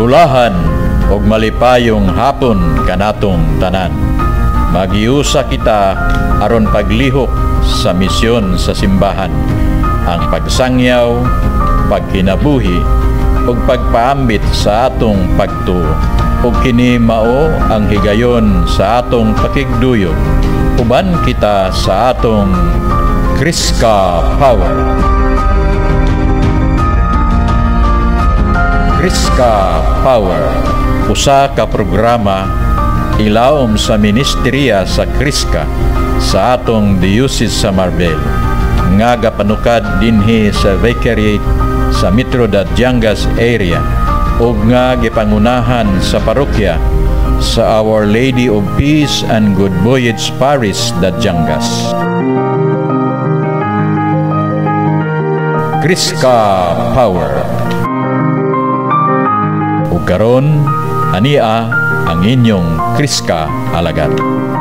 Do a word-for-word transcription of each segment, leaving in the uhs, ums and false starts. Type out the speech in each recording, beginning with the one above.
Kinulahan og malipayong hapon kanatong tanan. Magiusa kita aron paglihok sa misyon sa simbahan, ang pagsangyaw, pagkinabuhi ug pagpaambit sa atong pagtuo. Ug kini mao ang higayon sa atong pakigduyok uban kita sa atong Kriska Power. Kriska Power, usa ka programa ilawom sa Ministeriya sa Kriska sa atong Diocese sa Marbel, nga gapanukad dinhi sa Vicariate sa Metro Datjangas area ug nga gipangunahan sa parokya sa Our Lady of Peace and Good Voyage Parish, Datjangas. Kriska Power. Ug karon ania ang inyong Kriska Alagad.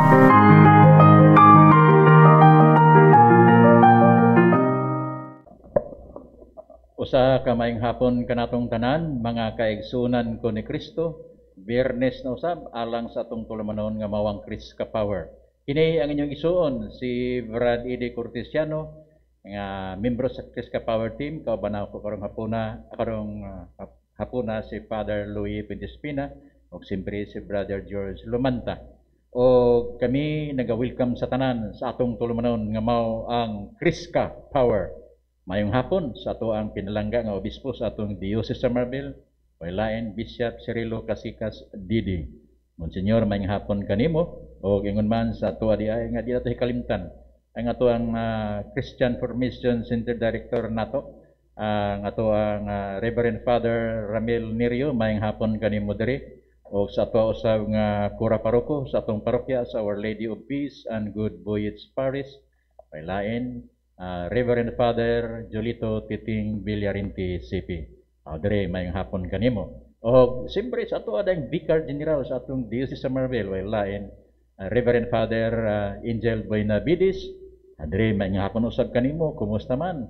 Usa ka maayong hapon kanatong tanan, mga kaigsunan ko ni Kristo. Biyernes na usab alang sa atong tulumanon nga mawang Kriska Power. Kini ang inyong isuon si Brad Ede Cortesiano, nga membro sa Kriska Power team. Kauban ako karong hapuna, karong uh, hapuna si Father Louis Pindespina o siyempre si Brother George Lumanta. O kami naga-welcome sa tanan sa atong tulumanon nga mao ang Kriska Power. Mayong hapon sa ato ang pinalangga nga obispo sa atong Diocese sa Marbel, Wailain Bishop Cirilo Casikas Didi. Monsignor, mayong hapon kanimo o ingon man sa ato di ay nga di nato hikalimtan ang ato ang uh, Christian Formation Center Director nato, ang uh, ato ang uh, Reverend Father Ramil Nirio. Mayong hapon kanimo diri o sa ato usab nga kura paroko sa atong parokya sa Our Lady of Peace and Good Voyage Parish, Wailain Uh, Reverend Father Jolito Titing Villarinti C P. Uh, dire mayong hapon kanimo. O siyempre sa ato adang Vicar General sa atong Diocese sa Marbel, Wailain uh, Reverend Father uh, Angel Buenabidis. Uh, dire mayong hapon usab kanimo. Kumusta man?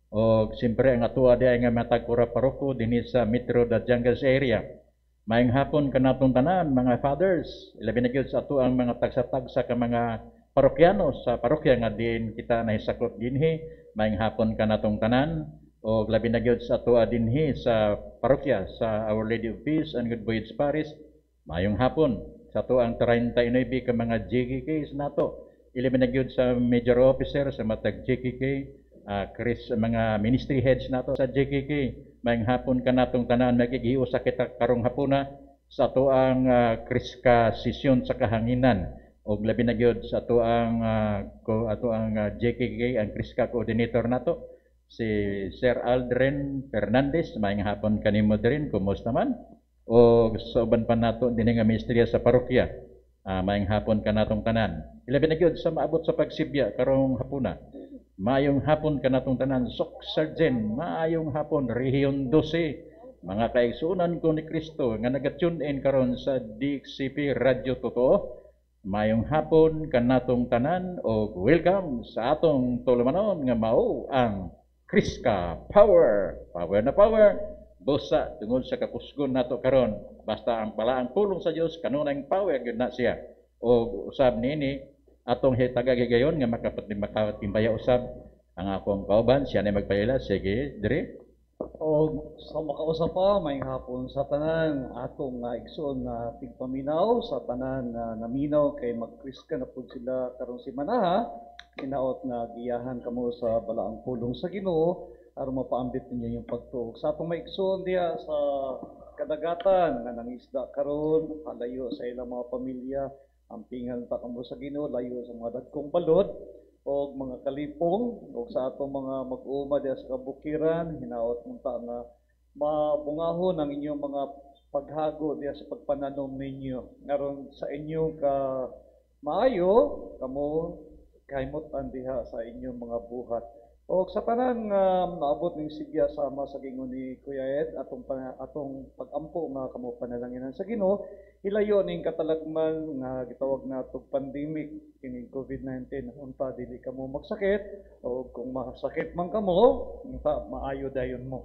O siyempre ang ato aday nga matag kura paroko dinhi sa Metro Datjangas area. Mayong hapon kanatong tanan mga fathers. Ilabi na gyud sa ato ang mga tagsa-tagsa ka mga parokyano sa parokya nga din kita nahisakop dinhi. Mayong hapon kanatong tanan o labi na gyud sa ato dinhi sa parokya sa Our Lady of Peace and Good Voyage Parish. Mayong hapon sa ato ang thirty-nine ka mga J K Ks nato. Ilabi na gyud sa major officer sa matag J K K, uh, Chris, mga ministry heads nato sa J K K. Mayong hapon kanatong tanan, magigiusa kita karong hapuna sa ato ang uh, Kriska session sa kahanginan. O labi na gyud sa ato ang uh, ko ato ang uh, J K K, ang Kriska coordinator nato si Sir Aldrin Fernandez. Mayong hapon kanimo din, kumusta man? O sa uban pa nato dinhi nga ministerya sa parokya, uh, mayong hapon kanatong tanan. Ilabi na gyud sa maabot sa pagsibya karong hapuna. Mayong hapon kanatong tanan. Sok Sergeant, mayong hapon Rehiyon twelve. Mga kaigsunan ko ni Kristo nga naga-tune in karon sa D X C P Radio Totoo. Mayong hapon kanatong tanan o welcome sa atong tulumanon nga mao ang Kriska Power. Power na power, busa tungod sa kakusgon nato karon. Basta ang palaang pulong sa Dios kanunay power gyud na siya. O usab niini atong hitagagigayon nga makapatimbaya usab ang akong kauban, siya na magpayila. Sige, dire. O sa makausap pa, may hapon sa tanan atong nga igsoon na tigpaminaw sa tanan nga naminaw kay magkriska na pud sila karong semana ha. Inaot nga giyahan kamo sa balaang pulong sa Ginoo aron mapaambit ninyo yung pagtuog sa atong maigsoon diha sa kadagatan nga nangisda karon, layo sa ilang mga pamilya, ampingan ta kamo sa Ginoo, layo sa mga dagkong balod o mga kalipong o sa atong mga mag-uuma diya sa kabukiran. Hinaot munta nga mabungahon ang inyong mga paghago diya sa pagpananom ninyo ngaron sa inyo ka maayo kamo kahimutan diha sa inyong mga buhat. O sa tanan nga um, naabot ning sigya sama sa gingon ni Kuya Ed atong atong pag-ampo nga kamo panalanginan sa Ginoo, hilayo ning katalagman nga gitawag natong pandemic kining COVID nineteen. Unta dili kamo magsakit o kung masakit man kamo, unta maayo dayon mo.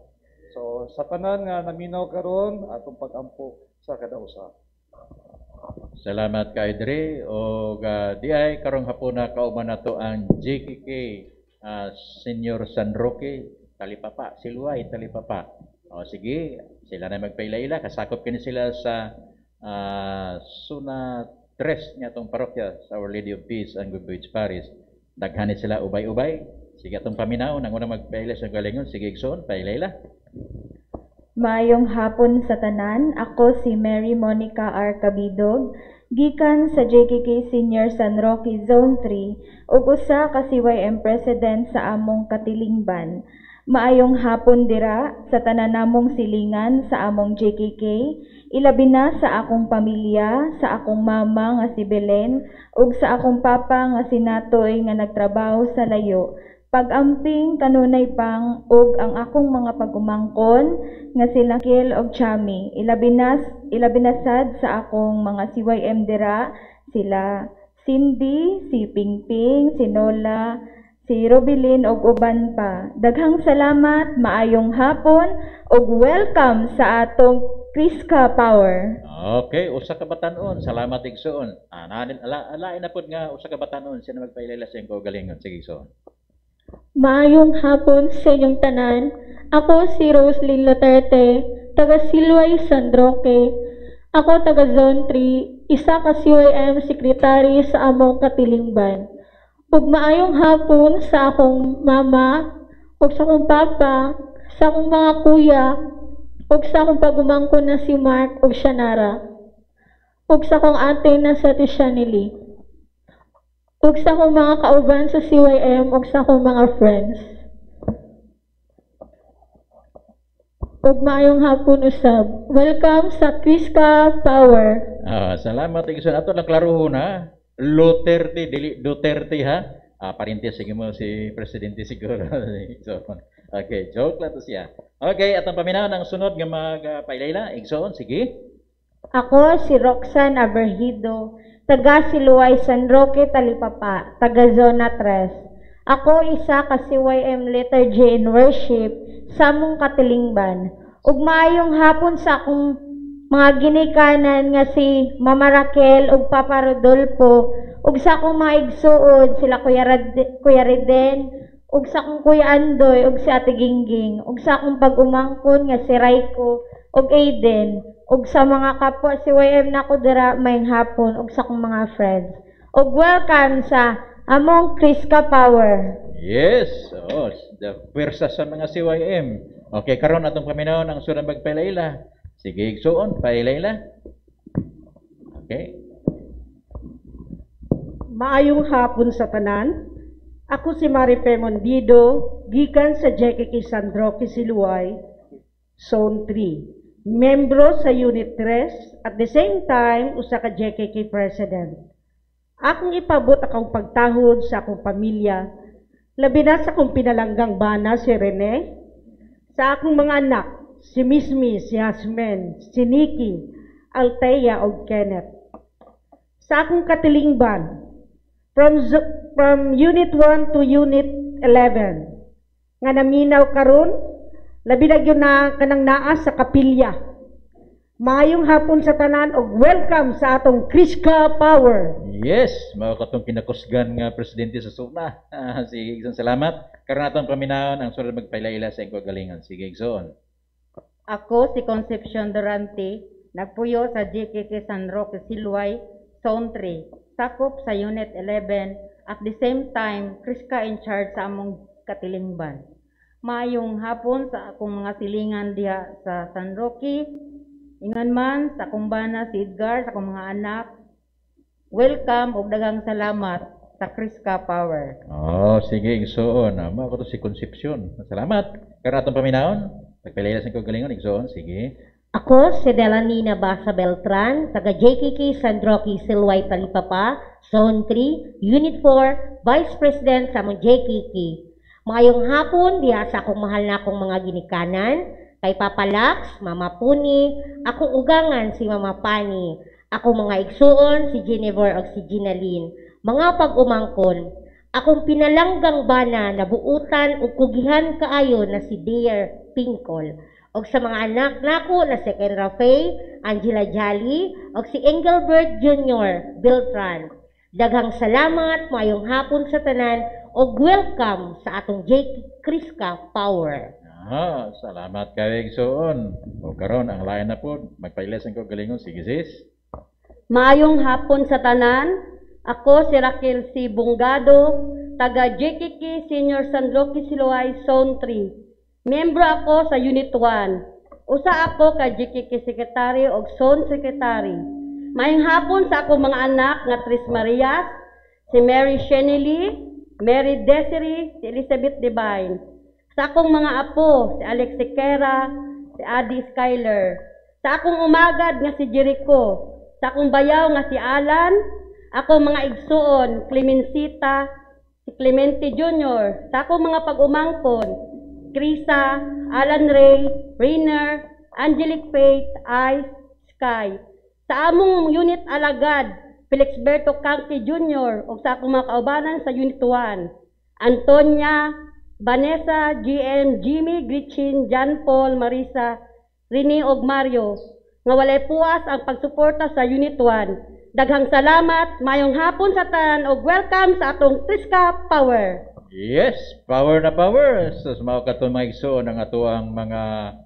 So sa tanan nga naminaw karon atong pag-ampo sa kada usa. Salamat kay Dre o uh, di ay karong hapon na kauban nato ang J K K uh, Senior San Roque Talipapa, Siluay Talipapa. O sige, sila na magpaila-ila, kasakop kini sila sa uh, Suna Tres niya tong parokya sa Our Lady of Peace and Good Vibes Parish. Daghani sila ubay-ubay. Sige atong paminaw nang una magpaila sa galingon, sige igsoon, paila-ila. Maayong hapon sa tanan, ako si Mary Monica R. Cabidog, gikan sa J K K Senior San Roque Zone three, ug usa ka C Y M President sa among katilingban. Maayong hapon dira sa tanan namong silingan sa among J K K, ilabi na sa akong pamilya, sa akong mama nga si Belen, ug sa akong papa nga si Natoy nga nagtrabaho sa layo. Pag-amping kanunay pang ug ang akong mga pagumangkon nga sila Kiel og Chami, ilabinas ilabinasad sa akong mga C Y M dira sila Cindy, si Pingping, si Nola, si Robilin ug uban pa. Daghang salamat, maayong hapon ug welcome sa atong Kriska Power. Okay, usa ka batanon, salamat igsoon. Ah, nanin ala alain na pud nga usa ka batanon siya na magpailala sa iyong kaugalingon, sige igsoon. Maayong hapon sa inyong tanan. Ako si Roslyn Luterte, taga Siluay San Roque. Ako taga Zone three, isa ka C Y M Secretary sa among katilingban. Ug maayong hapon sa akong mama, ug sa akong papa, sa akong mga kuya, ug sa akong pagumangkon na si Mark ug Shanara, ug sa akong ate na sa Tishanili, ug sa akong mga kauban sa C Y M ug sa akong mga friends. Ug maayong hapon usab. Welcome sa Kriska Power. Ah, salamat igsoon. Ato lang klaruhon ha. Duterte, dili Duterte ha. Ah, parintes sige mo si presidente siguro. Igsoon. Okay, joke lang to siya. Okay, atong paminaw ng sunod nga magpailayla. Igsoon, sige. Ako si Roxanne Aberhido, taga Siluay San Roque Talipapa, taga Zona tres. Ako isa ka C Y M Liturgy and Worship sa among katilingban. Ug maayong hapon sa akong mga ginikanan nga si Mama Raquel ug Papa Rodolfo, ug sa akong mga igsuod sila Kuya, Rad Kuya Reden, ug sa akong Kuya Andoy ug si Ate Gingging, ug sa akong pag-umangkon nga si Raiko ug Aiden, ug sa mga kapwa si Y M nako dira maayong hapon ug sa akong mga friends. Ug welcome sa among Kriska Power. Yes, oh, the pwersa sa mga C Y M. Okay, karon atong paminaw ng sunod magpailayla. Sige, igsoon, pailayla. Okay. Maayong hapon sa tanan. Ako si Marife Mondido, gikan sa J K K San Roque Siluay, Zone three. Membro sa Unit three, at the same time, usa ka J K K President. Akong ipabot akong pagtahod sa akong pamilya, labi na sa akong pinalanggang bana si Rene, sa akong mga anak, si Mismi, si Hasmen, si Nikki, Althea o Kenneth. Sa akong katilingban, from, from Unit one to Unit eleven, nga naminaw karon, labi na yun na kanang naas sa kapilya. Maayong hapon sa tanan og welcome sa atong Kriska Power. Yes, mga katong kinakusgan nga presidente sa Suna. Ah, sige, igsoon, salamat. Karon atong paminawon ang sunod magpailayla sa iyong kagalingan. Sige, igsoon. Ako si Concepcion Durante, nagpuyo sa J K K San Roque Siluay, Zone three, sakop sa Unit eleven, at the same time, Kriska in charge sa among katilingban. Maayong hapon sa akong mga silingan diha sa San Roque, ingon man sa akong bana si Edgar, sa akong mga anak. Welcome ug daghang salamat sa Kriska Power. Oh, sige, igsoon. Ama ko to si Concepcion. Salamat. Karon atong paminawon. Magpailayla sa iyong kagalingan. Igsoon, sige. Ako si Delanina Basa Beltran, taga J K K San Roque Siluay Talipapa, Zone three, Unit four, Vice President sa among J K K. Maayong hapon diha sa akong mahal na akong mga ginikanan, kay Papa Lax, Mama Puni, akong ugangan si Mama Pani, akong mga igsuon si Jennifer o si Ginalyn, mga pag-umangkon, akong pinalanggang bana na buutan o kugihan kaayo na si Dear Pinkol, og sa mga anak nako na si Ken Rafael, Angela Jolly, og si Engelbert Junior Beltran. Daghang salamat, maayong hapon sa tanan, og welcome sa atong J K Criska Power. Ah, salamat kayo igsoon. O karon ang lain na po, magpailasan ko galingon, sige sis. Maayong hapon sa tanan, ako si Raquel C. Bungado, taga J K K Senior San Roque Siloay, Zone three. Membro ako sa Unit one. Usa ako ka J K K Secretary o Zone Secretary. Maayong hapon sa akong mga anak nga Tris Marias, si Mary Shenely, Mary Desiree, si Elizabeth Divine. Sa akong mga apo, si Alex Sequera, si Adi Skyler. Sa akong umagad nga si Jericho. Sa akong bayaw nga si Alan. Akong mga igsuon, Clemencita, si Clemente Junior Sa akong mga pag-umangkon, Krisa, Alan Ray, Rainer, Angelic Faith, Ice, Sky. Sa among unit alagad, Felixberto Canque Junior o sa akong mga kaubanan sa Unit one, Antonia, Vanessa, G M, Jimmy, Gretchen, John Paul, Marisa, Rene og Mario, nga walay puas ang pagsuporta sa Unit one. Daghang salamat, mayong hapon sa tanan og welcome sa atong Criska Power. Yes, power na power. So, sumaw ka ito mga igsoon ang ato ang mga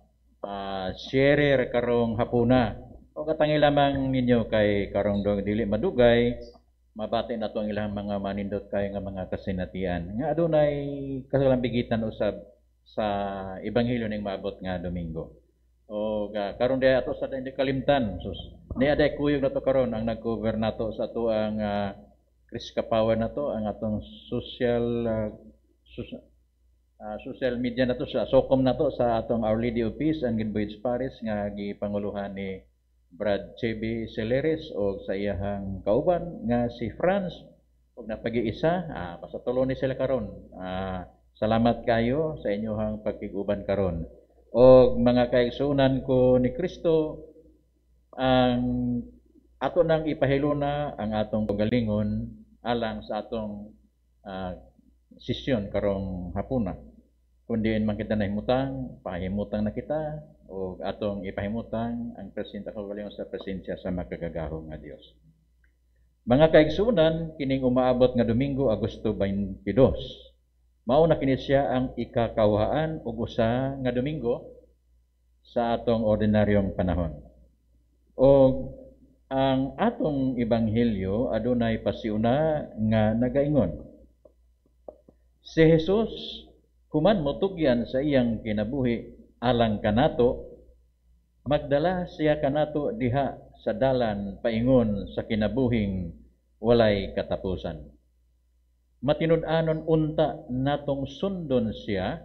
uh, sharer karong hapuna. O katangi lamang ninyo kay karong dili madugay, mabati na ito ang ilang mga manindot kayo nga mga kasinatian. Nga adunay kasalambigitan usab sa Ebanghelyo ning maabot nga Domingo. O uh, karon di ato sa hindi kalimtan. So, niya day kuyog na to karon ang nag-cover nato sa ato ang uh, Criska Power na to, ang atong social uh, sus, uh, social media na to, sa SOCOM na to, sa atong Our Lady of Peace and Good Boys Paris nga gipanguluhan ni Brad Chevy Celeres o sa iyahang kauban nga si Franz og napag-iisa, ah, basta tulo ni sila karon. Ah, salamat kayo sa inyong pagkiguban karon. Og mga kaigsunan ko ni Kristo, ang ato nang ipahiluna ang atong pagalingon alang sa atong uh, sesyon karong hapuna. Kundi man kita nahimutang, pahimutang na kita o atong ipahimutang ang presensya kagalingon sa presensya sa makagagahong nga Dios. Mga kaigsunan, kining umaabot nga Domingo, Agosto twenty-two. Mao na kini siya ang ikakawhaan ug usa nga Domingo sa atong ordinaryong panahon. O ang atong ebanghelyo adunay pasiuna nga nagaingon. Si Jesus human motugyan sa iyang kinabuhi alang kanato, magdala siya kanato diha sa dalan paingon sa kinabuhing walay katapusan. Matinud-anon unta natong sundon siya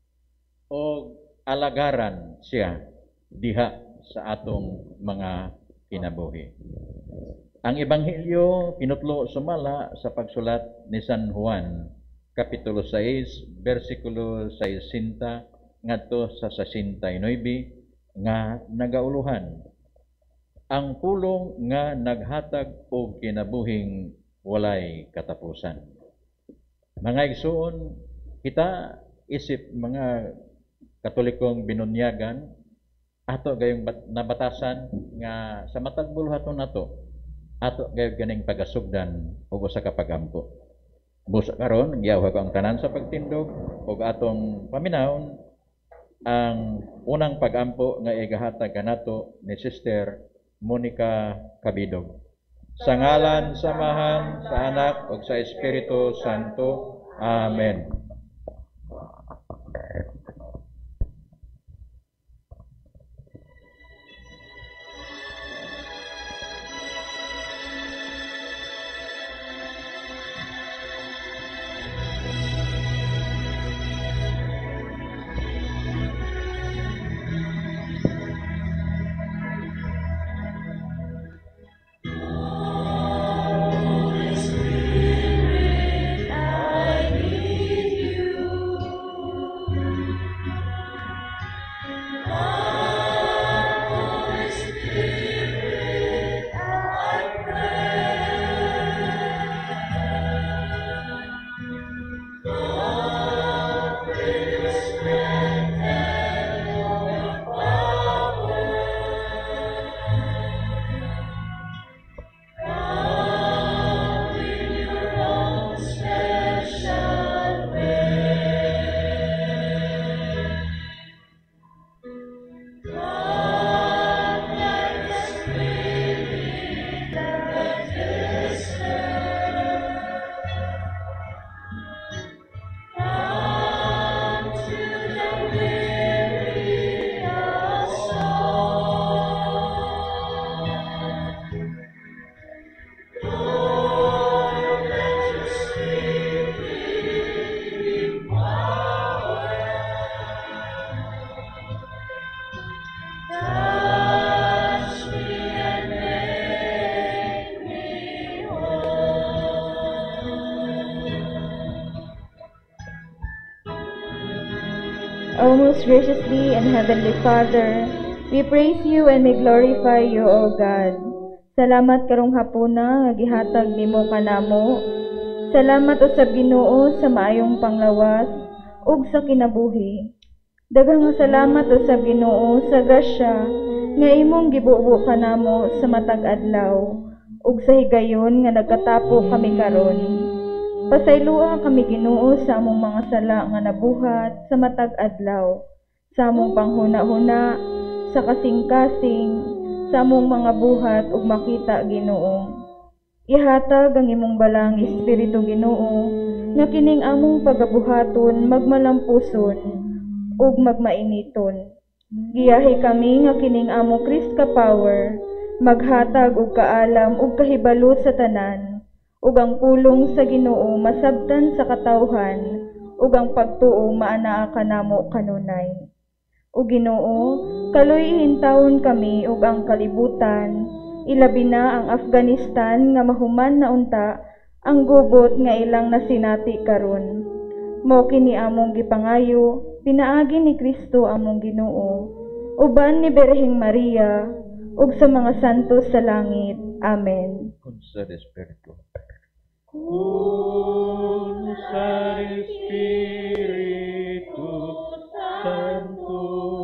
o alagaran siya diha sa atong mga kinabuhi. Ang ebanghelyo pinutlo sumala sa pagsulat ni San Juan, kapitulo six, versikulo sixty ngadto sa sixty-nine nga nagauluhan. Ang pulong nga naghatag og kinabuhing walay katapusan. Mga igsuon, kita isip mga Katolikong binunyagan ato gayong nabatasan nga sa matag buluhaton nato ato gayong ganing pagasugdan ug usa ka pagampo. Busa karon giyaw ko ang tanan sa pagtindog ug atong paminawon ang unang pagampo nga igahatag kanato ni Sister Monica Cabidog. Sa ngalan, samahan, sa Anak ug sa Espiritu Santo. Amen. O most graciously and heavenly Father, we praise you and we glorify you, O God. Salamat karong hapuna nga gihatag nimo kanamo. Salamat usab Ginoo sa maayong panglawas ug sa kinabuhi. Daghang salamat usab Ginoo sa grasya nga imong gibuo kanamo sa matag adlaw ug sa higayon nga nagkatapo kami karon. Pasayloa kami Ginoo sa among mga sala nga nabuhat sa matag adlaw, sa among panghuna-huna, sa kasing-kasing, sa among mga buhat ug makita Ginoo. Ihatag ang imong balang Espiritu Ginoo nga kining among pagabuhaton magmalampuson ug magmainiton. Giyahi kami nga kining among Kriska power maghatag og kaalam ug kahibalo sa tanan ug ang pulong sa Ginoo masabtan sa katawhan ug ang pagtuo maanaa kanamo kanunay. O Ginoo, kaluy hintawon kami ug ang kalibutan, ilabi na ang Afghanistan nga mahuman na unta ang gubot nga ilang nasinati karon. Mao kini among gipangayo, pinaagi ni Kristo among Ginoo, uban ni Birheng Maria ug sa mga santos sa langit. Amen. Con sa Espiritu. Kun sa Espiritu Santo,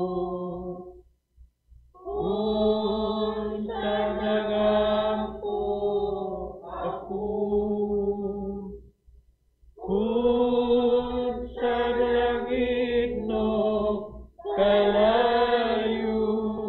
kun sa nagampo ako, kun sa langit no kalayo,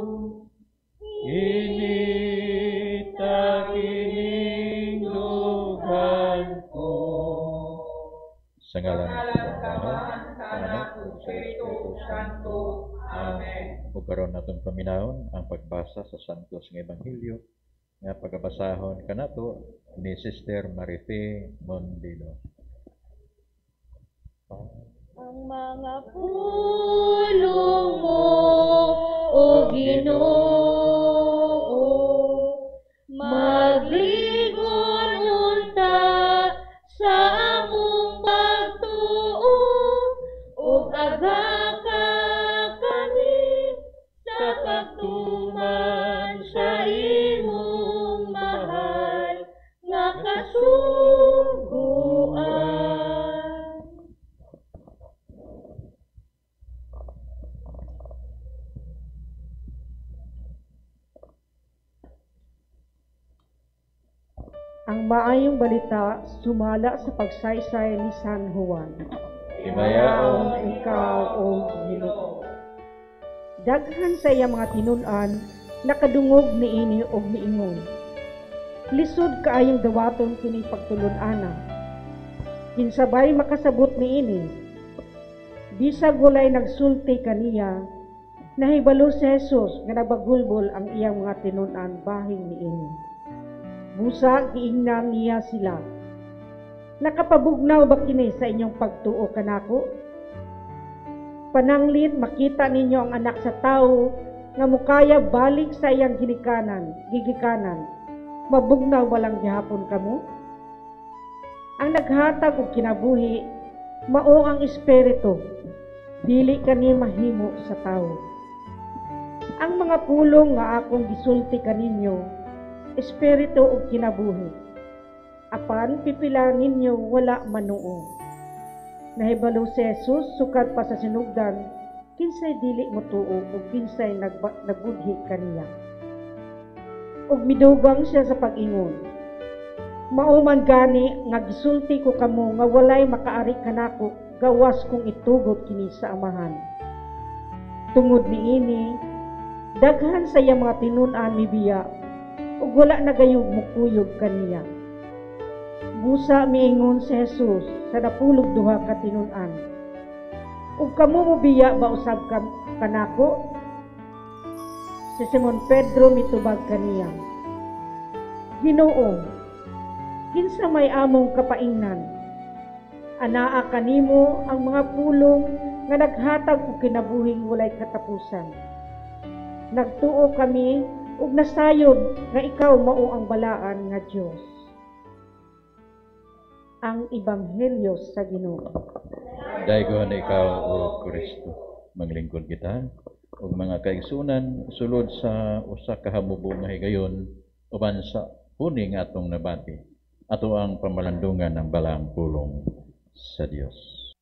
inita kining lugan ko. Sa ngalan ng Ama, Anak, ug sa Espiritu Santo. Amen. Ug karon naton paminawon ang pagbasa sa santos nga ebanghelyo nga pagabasahon kanato ni Sister Marife Mondino. Ang mga pulong mo, O Ginoo, magligon unta sa among pagtuo, ug agaka kami sa pagtuman sa imong mahal nga kasuguan. Ang maayong balita sumala sa pagsaysay ni San Juan. Himayaon ikaw, O Ginoo. Daghan sa iya mga tinun-an, nakadungog niini og niingon. Lisod kaayong dawaton kini pagtulon-ana. Kinsabay makasabot niini. Bisag walay nagsulti kaniya, nahibalo si Jesus nga nabagulbol ang iyang mga tinun-an bahing niini. Busa giingnan niya sila. Nakapabugnaw ba kini sa inyong pagtuo kanako? Pananglit makita ninyo ang anak sa tao nga mukaya balik sa iyang ginikanan, gigikanan. Mabugnaw walang gihapon kamo? Ang naghatag og kinabuhi mao ang Espiritu, dili kani mahimo sa tao. Ang mga pulong nga akong gisulti kaninyo, Espiritu ug kinabuhi. Apan pipila ninyo wala manuo. Nahibalo si Jesus sukad pa sa sinugdan, kinsay dili motuo ug kinsay nagba, nagbudhi kaniya. Ug midugang siya sa pag-ingon. Mauman gani nga gisulti ko kamo nga walay makaari kanako gawas kong itugot kini sa amahan. Tungod niini, daghan sa iya mga tinun-an mibiya ug wala na gayud mukuyog kaniya. Busa miingon si Jesus sa napulog duha ka tinun-an. Ug kamo mo biya ba usab ka kanako? Si Simon Pedro mitubag kaniya. Ginoo, kinsa may among kapaingnan? Anaa kanimo ang mga pulong nga naghatag og kinabuhing walay katapusan. Nagtuo kami ug nasayod nga ikaw mao ang balaan nga Dios. Ang Ebanghelyo sa Ginoo. Daygon ikaw, O Kristo. manglingkod kita ug mga kaigsunan sulod sa usa ka hamubo nga higayon uban sa huni nga atong nabati ato ang pamalandungan ng balang pulong sa Dios.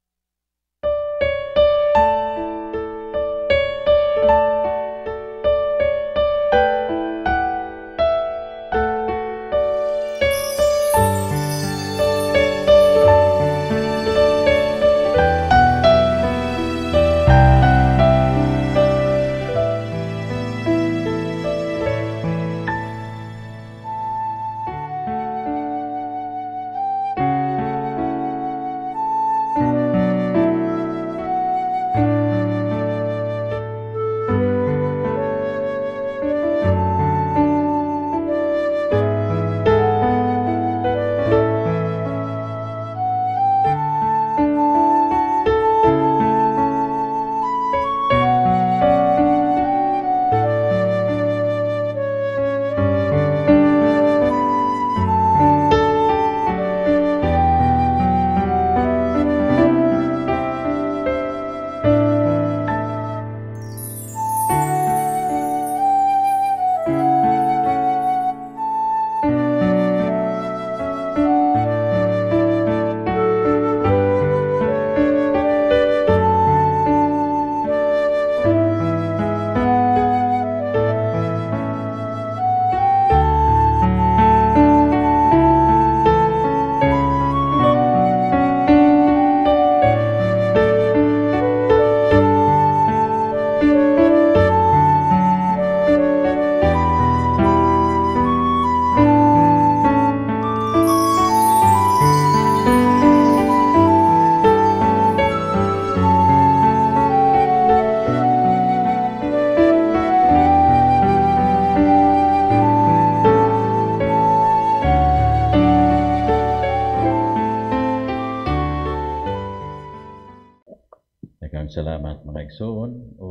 Daghang salamat mga igsoon o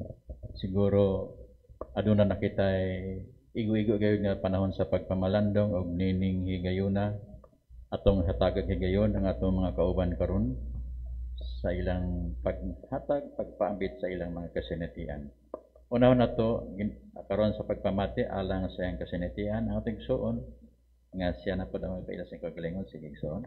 siguro aduna na kitay igo-igo gayud nga panahon sa pagpamalandong og nining higayuna atong hatagag higayon ang atong mga kauban karon sa ilang paghatag pagpaambit sa ilang mga kasinatian. Unahon nato karon sa pagpamati alang sa iyang kasinatian ang atong igsoon nga siya na pud ang magpaila sa kagalingon sige igsoon.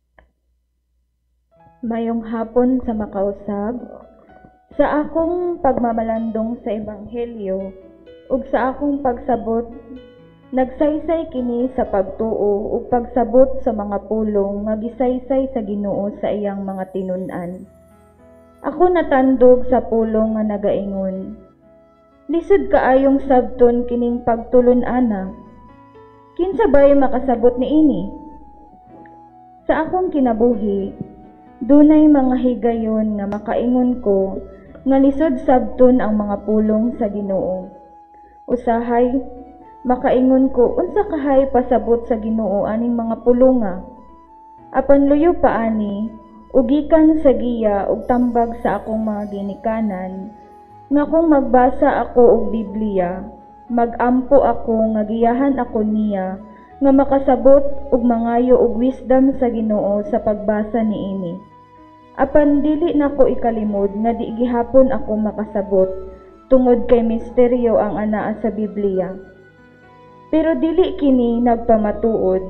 Mayong hapon sa makausab, sa akong pagmamalandong sa Ebanghelyo, ug sa akong pagsabot, nagsaysay kini sa pagtuo ug pagsabot sa mga pulong nga gisaysay sa Ginoo sa iyang mga tinun-an. Ako natandog sa pulong nga nagaingon, lisod kaayong sabton kining pagtulon-ana. Kinsa bay makasabot niini? Sa akong kinabuhi, dunay mga higayon nga makaingon ko nga lisod sabton ang mga pulong sa Ginoo. Usahay, makaingon ko unsa kahay pasabot sa Ginoo aning mga pulonga. Apan luyo pa ani, ugikan sa giya ug tambag sa akong mga ginikanan, nga kung magbasa ako og Biblia, magampo ako nga giyahan ako niya nga makasabot ug mangayo og wisdom sa Ginoo sa pagbasa niini. Apan dili nako ikalimod nga di gihapon ako makasabot tungod kay misteryo ang anaa sa Biblia. Pero dili kini nagpamatuod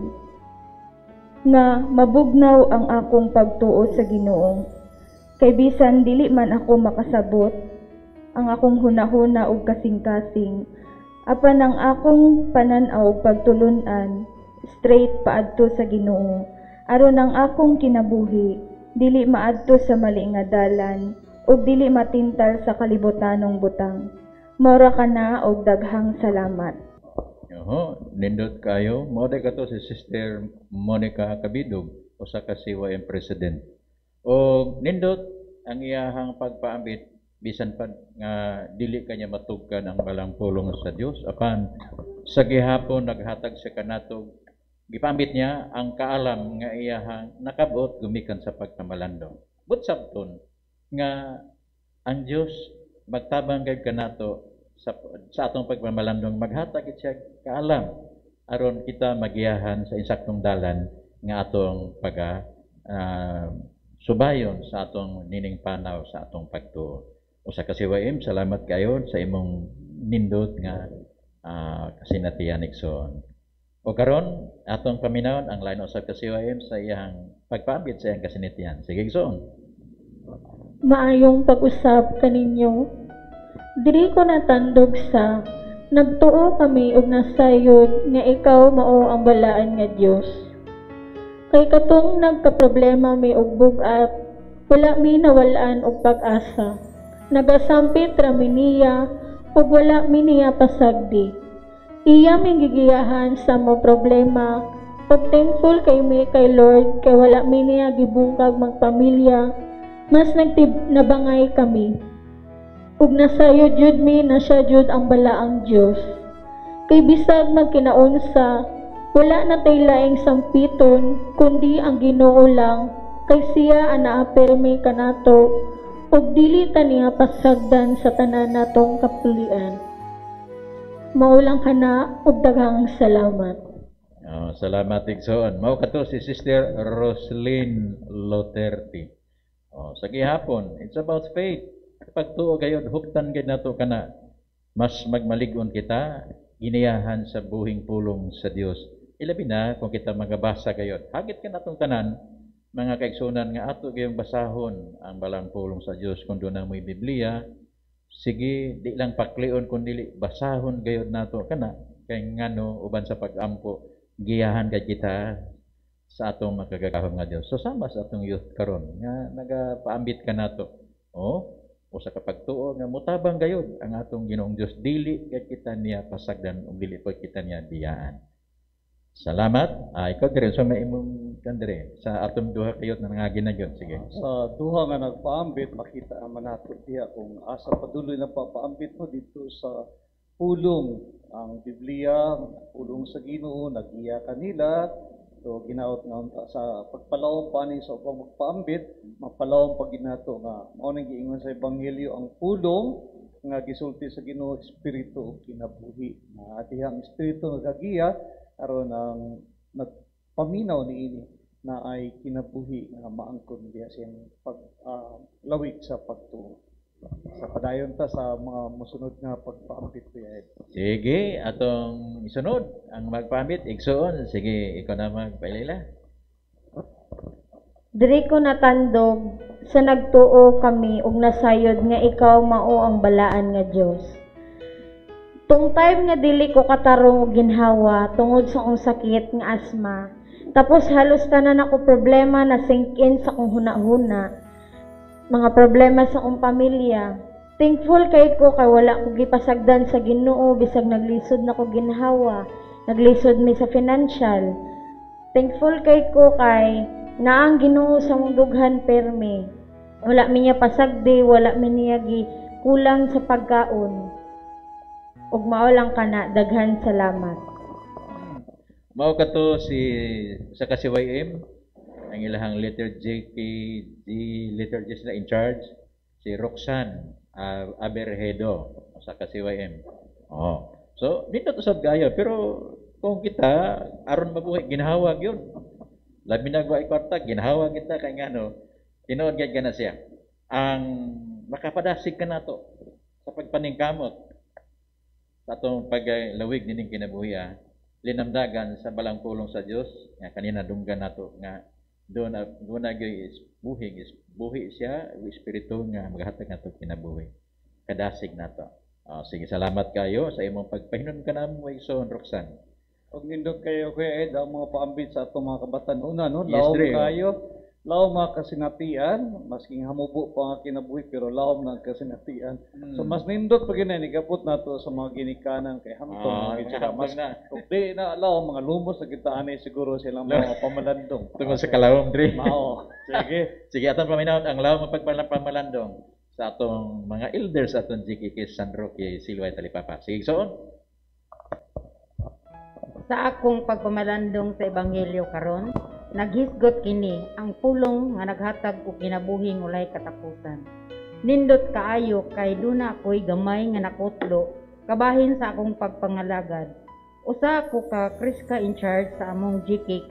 nga mabugnaw ang akong pagtuo sa Ginoo. Kay bisan dili man ako makasabot ang akong hunahuna ug kasing-kasing, apan ang akong panan-aw ug pagtulun-an straight paadto sa Ginoo aron ang akong kinabuhi dili maadto sa mali nga dalan ug dili matintal sa kalibutanong butang. Mora ka na og daghang salamat. Oho, nindot kayo. Mora ka to si Sister Monica Cabidog, usa ka C Y M President. O nindot ang iyahang pagpaambit bisan pa nga dili kanya matugkan ang balang pulong sa Dios apan sa gihapon naghatag siya kanatog gipambit niya ang kaalam nga iyahang nakabot gumikan sa pagkamalandong. But sabton nga ang Dios magtabang kay kanato sa, sa atong pagmamalandong maghatag siya kaalam aron kita magiyahan sa insaktong dalan nga atong pag uh, subayon sa atong nining panaw sa atong pagtuo. Usa ka C Y M, salamat kayo sa imong nindot nga uh, kasinatian igsoon. O karon atong paminawon ang line usab ka C Y M sa iyang pagpaambit sa iyang kasinatian. Sige igsoon. Maayong pag-usab kaninyo. Diri ko natandog sa nagtuo kami og nasayod nga ikaw mao ang balaan nga Dios. Kay katong nagkaproblema mi og bugat, wala mi nawalan og pag-asa. Nagasampit ra mi niya ug wala mi niya pasagdi. Iya mi gigiyahan sa mo problema ug thankful kay mi kay Lord kay wala mi niya gibungkag magpamilya, mas nagtibnabangay kami. Ug nasayod jud mi na siya jud ang balaang Dios. Kay bisag magkinaunsa, wala na tay laing sampiton kundi ang Ginoo lang, kay siya ang naapirmi kanato ug dili ta niya pasagdan sa tanan natong kapulian. Maulang kana ug daghang salamat. Oh, salamat igsoon. Mao kato si Sister Roslyn Loterte. Oh, sa gihapon, it's about faith. Kapag tuo gayud huptan gid nato kana, mas magmalig-on kita giniyahan sa buhing pulong sa Dios. Ilabi na kung kita magabasa gayud. Hagit ka natong tanan mga kaigsunan nga ato gayong basahon ang balang pulong sa Dios kun doon mo'y Biblia. Sige, di lang paklion kundi basahon gayud nato kana kay ngano uban sa pag-ampo giyahan kay kita sa atong makagagahom nga Dios. So sama sa atong youth karon nga nagapaambit ka nato. Oh, usa ka pagtuo nga mutabang gayud ang atong Ginoong Dios, dili kay kita niya pasagdan ug dili po kita niya diyaan. Salamat. Ah, ikaw dire so may imong kandire sa atong duha kayot na nangagi na gyud. Sige. Sa duha nga nagpaambit, makita man nato diha kung asa paduloy na papaambit mo dito sa pulong ang Biblia, pulong sa Ginoo, nag-iya kanila. So ginaot nga unta sa pagpalawom pa ni sa upang magpaambit, mapalawom pa ginato nga mao nang giingon sa ebanghelyo ang pulong nga gisulti sa Ginoo espiritu ug kinabuhi. Na atihang espiritu nagagiya aron ang nagpaminaw niini na ay kinabuhi nga maangkon diha sa pag uh, lawig sa pagtuo. Sa padayon ta sa mga mosunod nga pagpaambit kuya Ed. Sige, atong isunod ang magpaambit igsoon. Sige, ikaw na magpailila. Diri ko natandog sa nagtuo kami ug nasayod nga ikaw mao ang balaan nga Dios. Tung time nga dili ko katarong og ginhawa tungod sa akong sakit nga asma. Tapos halos tanan ako problema na sink in sa akong hunahuna. Mga problema sa akong pamilya. Thankful kay ko kay wala ko gipasagdan sa Ginoo bisag naglisod na ko ginhawa. Naglisod mi sa financial. Thankful kay ko kay naang Ginoo sa mong dughan permi. Wala mi niya pasagdi, wala mi niya gi kulang sa pagkaon. Ug mao lang kana daghan salamat. Mao kato si sa ka C Y M ang ilahang letter J K D letter J na in charge si Roxanne uh, Aberhedo sa ka C Y M. Oh. So dito to sab gaya pero kung kita aron mabuhi ginhawa gyud. Labi na gwa ikwarta ginhawa kita kay ngano tinuod gyud kana siya. Ang makapadasig ka nato sa pagpaningkamot sa atong paglawig nining kinabuhi ah, linamdagan sa balang pulong sa Dios nga kanina dunggan nato nga doon na doon na gyud buhi is buhi siya ug espiritu nga magahatag nato kinabuhi kadasig nato. Oh, sige salamat kayo sa imong pagpahinon kanamo igsoon Roxanne. Og nindot kayo kuya Ed ang mga paambit sa atong mga kabatan-una no, Yes, lawom Dre. kayo. Lawom mga kasinatian, masking hamubo pa nga kinabuhi pero lawom ng kasinatian. Hmm. So mas nindot pa ginay nigabot nato sa mga ginikanan kay hamtong Ah, mga sila mas na. ug di na lawom mga lumos sa kita ani siguro silang mga pamalandong. Tungod sa kalawom dre. Mao. Sige. Sige atong paminawon ang lawom nga pagpamalandong sa atong mga elders sa atong G K K San Roque Silway Talipapa. Sige igsoon. Sa akong pagpamalandong sa ebanghelyo karon, naghisgot kini ang pulong nga naghatag og kinabuhi nga walay katapusan. Nindot kaayo kay duna ako'y gamay nga nakutlo kabahin sa akong pagpangalagad. Usa ako ka Kriska in charge sa among G K K.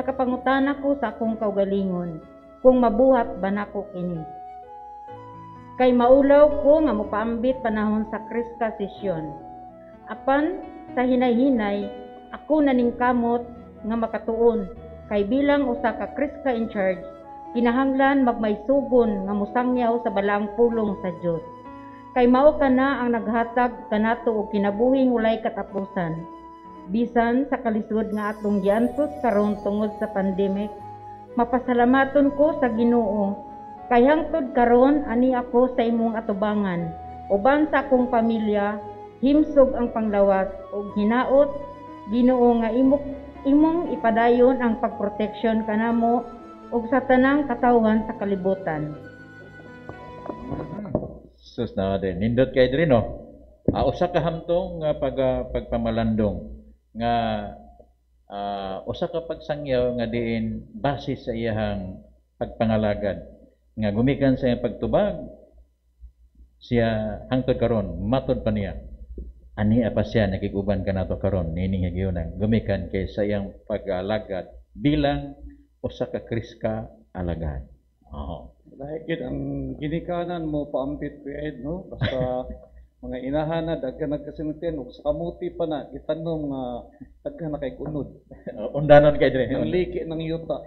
Nakapangutana ko sa akong kaugalingon kung mabuhat ba nako kini. Kay maulaw ko nga mopaambit panahon sa Kriska sesyon. Apan sa hinay-hinay, ako naningkamot nga makatuon. Kay bilang usa ka Kriska in charge, kinahanglan magmaysugon nga musangyaw sa balaang pulong sa Dios. Kay mao kana ang naghatag kanato og kinabuhing walay katapusan. Bisan sa kalisod nga atong giantos karon tungod sa pandemic, mapasalamaton ko sa Ginoo. Kay hangtod karon ani ako sa imong atubangan, uban sa akong pamilya, himsog ang panglawas ug hinaot Ginoo nga imong imong ipadayon ang pagproteksyon kanamo ug sa tanang katawhan sa kalibutan. Sus na din. Nindot kay diri no. Uh, usa ka hamtong nga pag uh, pagpamalandong nga uh, usa ka pagsangyaw nga diin base sa iyahang pagpangalagad nga gumikan sa iyang pagtubag siya hangtod karon matod pa niya. Ani apa siya nakiguban kanato karon nining higayunan gumikan kay sa iyang pag-alagad bilang usa ka Kriska alagad. Oo. Dahil ang ginikanan mo paampit ko Ed, no? Basta mga inahan na daghan nagkasinuntin ug sa kamuti pa na itanom nga daghan na kay kunod. Undanon kay dire. Ang liki ng yuta.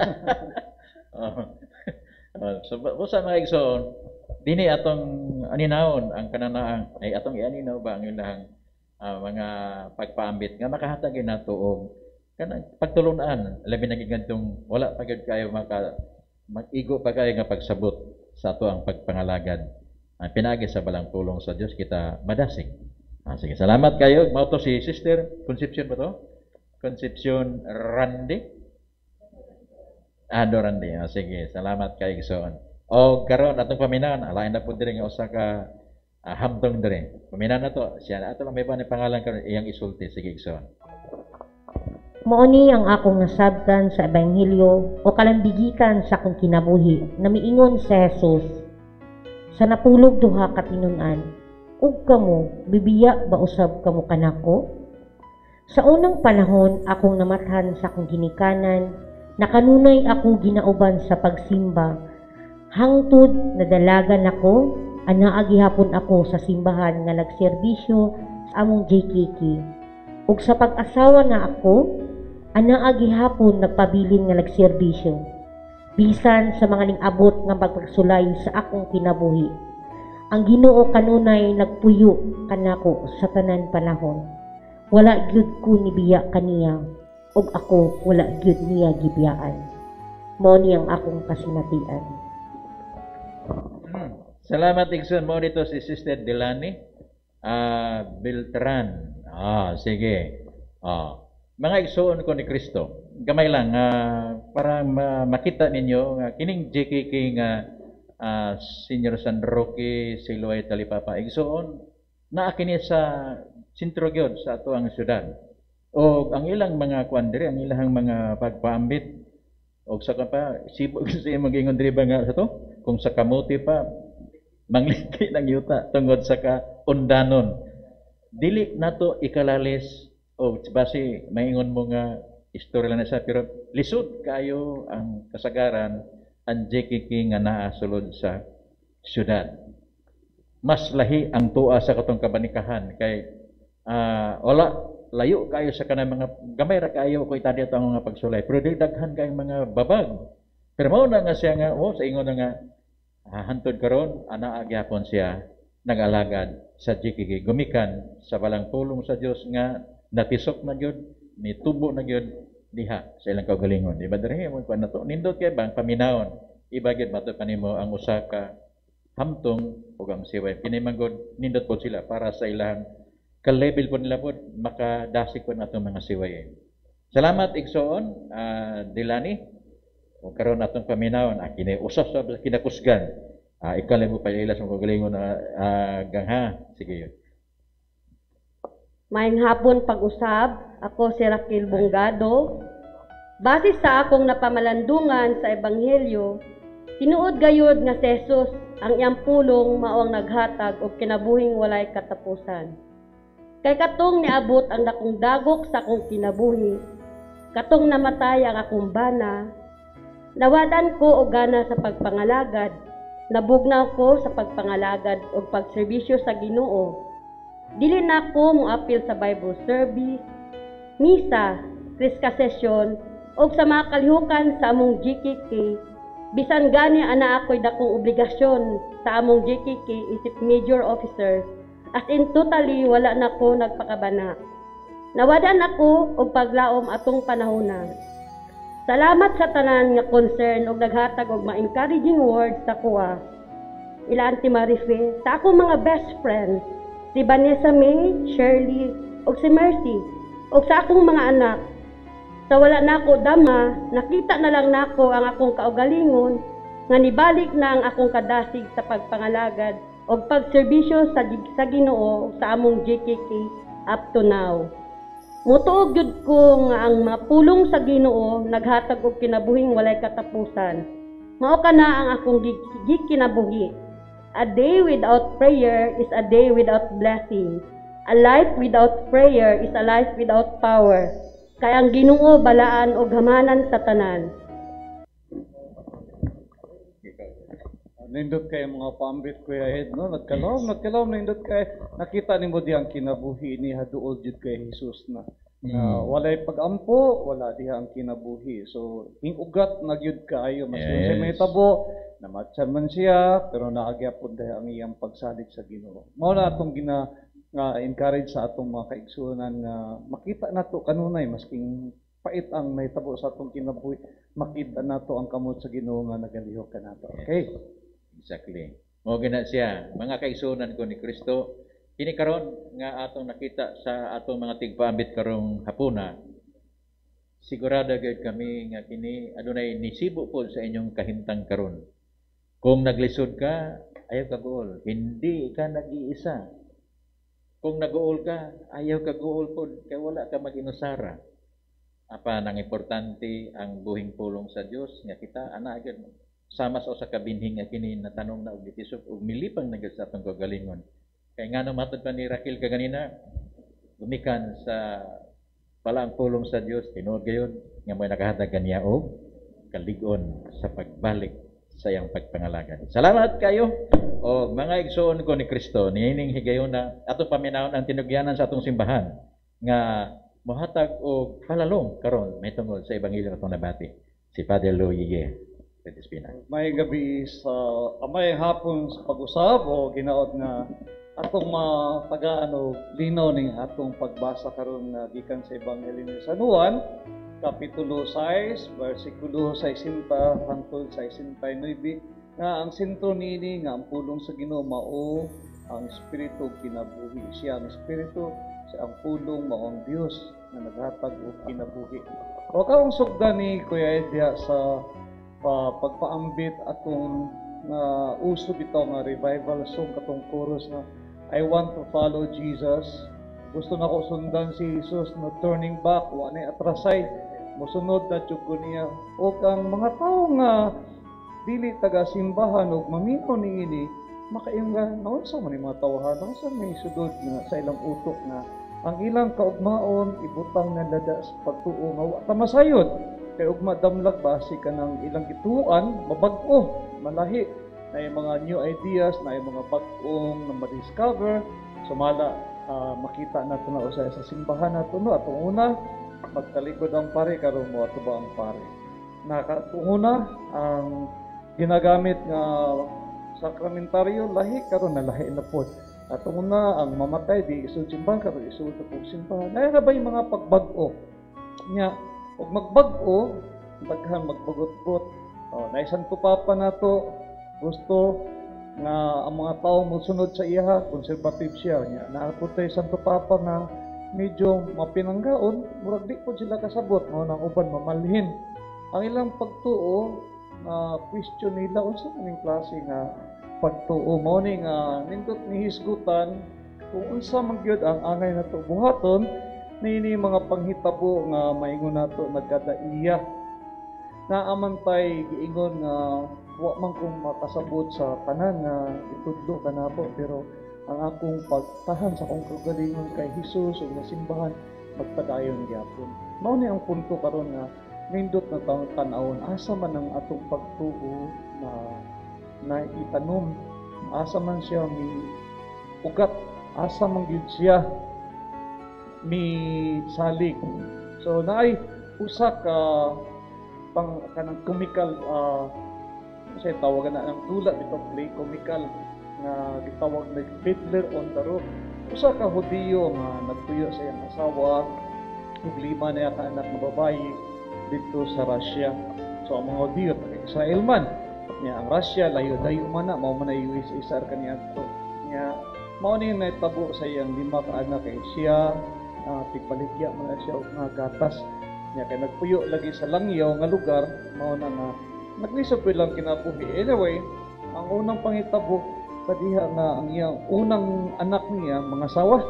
Oo. So busa mga igsoon, dini atong aninawon ang kananaang ay atong ianinaw ba ang ilang uh, mga pagpaambit nga makahatag nato og kanang pagtulunan labi na gigantong wala pa gyud kayo maka mag-igo pa kayo nga pagsabot sa ato ang pagpangalagad. Ang pinagi sa balang tulong sa Dios kita madasig. Ah, sige, salamat kayo. Mao to si Sister Concepcion ba to? Concepcion Randy. Ah, do Randy. Ah, sige, salamat kayo igsoon. O karon atong paminawan, alain na po diri nga usa ka ah, hamtong diri. Paminawan na to. Siya ato lang may ba ni pangalan karon iyang isulti sige igsoon. Mauni ang akong nasabtan sa Ebanghelyo o kalambigikan sa akong kinabuhi na miingon sa Jesus. Sa napulog duha ka tinunan, ug kamo bibiya ba usab kamo kanako? Sa unang panahon akong namathan sa akong ginikanan, nakanunay ako ginauban sa pagsimba. Hangtod nadalagan ako, anaa gihapon ako sa simbahan nga nagserbisyo sa among J K K. Ug sa pag-asawa na ako, anaa gihapon nagpabilin nga nagserbisyo. Bisan sa mga ning-abot nga pagpagsulay sa akong kinabuhi. Ang Ginoo kanunay nagpuyo kanako sa tanan panahon. Wala gyud ko nibiya kaniya, ug ako wala gyud niya gibiyaan. Mao ni ang akong kasinatian. Hmm. Salamat igsoon mo dito si Sister Delani uh, Beltran. Ah, sige. Ah. Mga igsoon ko ni Kristo, gamay lang uh, para ma makita ninyo nga uh, kining J K K nga uh, Senior San Roque Siloay Talipapa igsoon naa kini sa sentro gyud sa ato ang syudad. O ang ilang mga kuan diri, ang ilang mga pagpaambit og sa pa sibog sa imong gingon diri ba nga sa to kung sa kamuti pa mangliki ng yuta tungod sa ka undanon. Dili nato ikalalis o base maingon mo nga istorya lang na siya pero lisod kayo ang kasagaran ang J K K nga naa sulod sa syudad. Mas lahi ang tuwa sa katong kabanikahan kay uh, wala layo kayo sa kanang mga gamay ra kayo ko itadi ato ang mga pagsulay pero daghan kayong mga babag. Pero mao na nga siya nga oh sa ingon na nga uh, hantod karon ana gyapon siya nag-alagad sa J K K gumikan sa balang pulong sa Dios nga natisok na gyud, ni tubo na gyud diha sa ilang kaugalingon. Di ba diri mo kuan nato nindot kay bang paminawon. Iba gyud matud kanimo ang usa ka hamtong ug ang siway. Pinimangod nindot po sila para sa ilang ka-level po nila po makadasik po natong mga siway. Salamat igsoon uh, Delani. O karon atong paminawon ah, kini usas sa kinakusgan. Ah, ikaw mo pa ilas ang kaugalingon na uh, gangha. Sige yun. Maayong hapon pag-usab, ako si Raquel Bungado. Base sa akong napamalandungan sa Ebanghelyo, tinuod gayud nga si Jesus ang iyang pulong mao ang naghatag og kinabuhing walay katapusan. Kay katong niabot ang dakong dagok sa akong kinabuhi, katong namatay ang akong bana, nawadan ko og gana sa pagpangalagad, Nabugnaw ko sa pagpangalagad o pagserbisyo sa Ginoo. Dili na ko moapil sa Bible service, misa, Kriska session, o sa mga kalihukan sa among G K K. Bisan gani ana ako'y dakong obligasyon sa among G K K isip major officer, as in totally wala na ko nagpakabana. Nawadan ako og paglaom atong panahona. Salamat sa tanan nga concern og naghatag og ma-encouraging words sa kuha. Ila Auntie Marife, sa akong mga best friends, si Vanessa May, Shirley, og si Mercy, og sa akong mga anak. Sa wala nako dama, nakita na lang nako ang akong kaugalingon nga nibalik na ang akong kadasig sa pagpangalagad og pagserbisyo sa sa Ginoo sa among J K K up to now. Mutuog jud ko nga ang mapulong sa Ginoo naghatag og kinabuhing walay katapusan. Mao kana ang akong gikinabuhi. A day without prayer is a day without blessing. A life without prayer is a life without power. Kaya ang Ginoo balaan og hamanan sa tanan. Nindot kay mga pambit Kuya Ed, no? Nagkalawom, nagkalawom, nindot kay nakita ni mo diyang kinabuhi ni haduol jud kay Jesus na. Mm. Uh, walay pagampo, wala diha ang kinabuhi. So, hingugat nagyud kaayo mas yes. Siya may tabo, namatsan man siya, pero naagyapon diha ang iyang pagsalig sa Ginoo. Mao na atong gina nga encourage sa atong mga kaigsunan nga makita nato kanunay masking pait ang nahitabo sa atong kinabuhi, makita nato ang kamot sa Ginoo nga nagalihok kanato. Okay? Exactly. Mo gina siya, mga kaigsunan ko ni Kristo, kini karon nga atong nakita sa atong mga tigpaambit karong hapuna. Sigurado gayud kami nga kini adunay nisibo pod sa inyong kahimtang karon. Kung naglisod ka, ayaw ka gool, hindi ka nag-iisa. Kung nag-uol ka, ayaw ka gool pod, kay wala ka mag-inusara. Apa nang importante ang buhing pulong sa Dios nga kita ana agad mo. Sama sa usa ka binhi nga kini natanong na og gitisok og milipang nagad sa atong kagalingon. Kay ngano matod pa ni Raquel kaganina, gumikan sa palaang pulong sa Dios tinuod gayon nga may nakahatag kaniya og kalig-on sa pagbalik sa iyang pagpangalagad. Salamat kayo o mga igsoon ko ni Kristo niining higayon na atong paminawon ang tinugyanan sa atong simbahan nga mohatag og palalong karon may tungod sa ebanghelyo atong nabati. Si Father Louie may gabi sa amay hapon sa pag-usab o ginaot nga atong matagaan og linaw ning atong pagbasa karon nga gikan sa ebanghelyo ni San Juan kapitulo sais bersikulo sixty hangtod sixty-nine nga ang sentro niini nga ang pulong sa Ginoo mao ang espiritu kinabuhi. Siya ang espiritu, siya ang pulong mao ang Dios nga naghatag og kinabuhi. O kaong sugdan ni Kuya Edia sa Uh, pagpaambit atong uh, uso bitaw nga revival song katong chorus na I want to follow Jesus. Gusto na ko sundan si Jesus na turning back, wa na atrasay, mosunod na jud ko niya. O kang mga tawo nga dili taga simbahan og maminaw niini makaingon nga naunsa man ni mga tawahan, naunsa may sudod nga sa ilang utok na ang ilang kaugmaon ibutang na lada sa pagtuo nga wa ta masayod. Kay ugma damlag base ka ng ilang gituan, mabag-o, malahi, na yung mga new ideas, na yung mga bag-ong na ma-discover, sumala, uh, makita nato na usay sa simbahan nato no, atong una, magtalikod ang pare, karon mo ato ba ang pare. Nakatunguna, ang ginagamit nga sakramentaryo, lahi, karon na lahi na po. Atong una, ang mamatay, di isod simbahan, karon isod na po simbahan. Naya na ba yung mga pagbag-o? Nya, Pag magbag-o, daghan magbagot-bot. Oh, naisan to papa nato gusto nga ang mga tao mosunod sa iya, conservative siya niya. Naaputay santo papa na medyo mapinanggaon, murag di po sila kasabot no nang uban mamalhin. Ang ilang pagtuo na uh, question nila unsa maning klase nga pagtuo mo ni nga nindot ni hisgutan kung unsa man gyud ang angay nato buhaton. Nini mga panghitabo nga maingon nato nagkadaiya na amantay giingon nga wa man kong makasabot sa tanan nga itudlo kanako pero ang akong pagtahan sa akong kagalingon kay Hesus ug nasimbahan magpadayon gyapon. Mao ni ang punto karon nga nindot na taong tan-awon asa man ang atong pagtuo na na itanom, asa man siya mi ugat, asa man gyud siya mi salig. So naay usa ka pang kanang comical uh, say tawagan na ang tula bitaw play comical nga gitawag na Fiddler on the Roof. Usa ka Hudiyo nga nagpuyo sa iyang asawa ug lima na ka anak na babayi dito sa Russia. So ang mga Hudiyo taga Israel man nya ang Russia layo-layo man na mao man na U S S R kaniadto nya mao ni natabo sa iyang lima ka anak kay siya uh, tigpaligya man na siya og mga gatas nya kay nagpuyo lagi sa langyaw nga lugar mao na nga naglisod lang kinabuhi. Anyway, ang unang pangitabo sa diha nga ang iyang unang anak niya mga asawa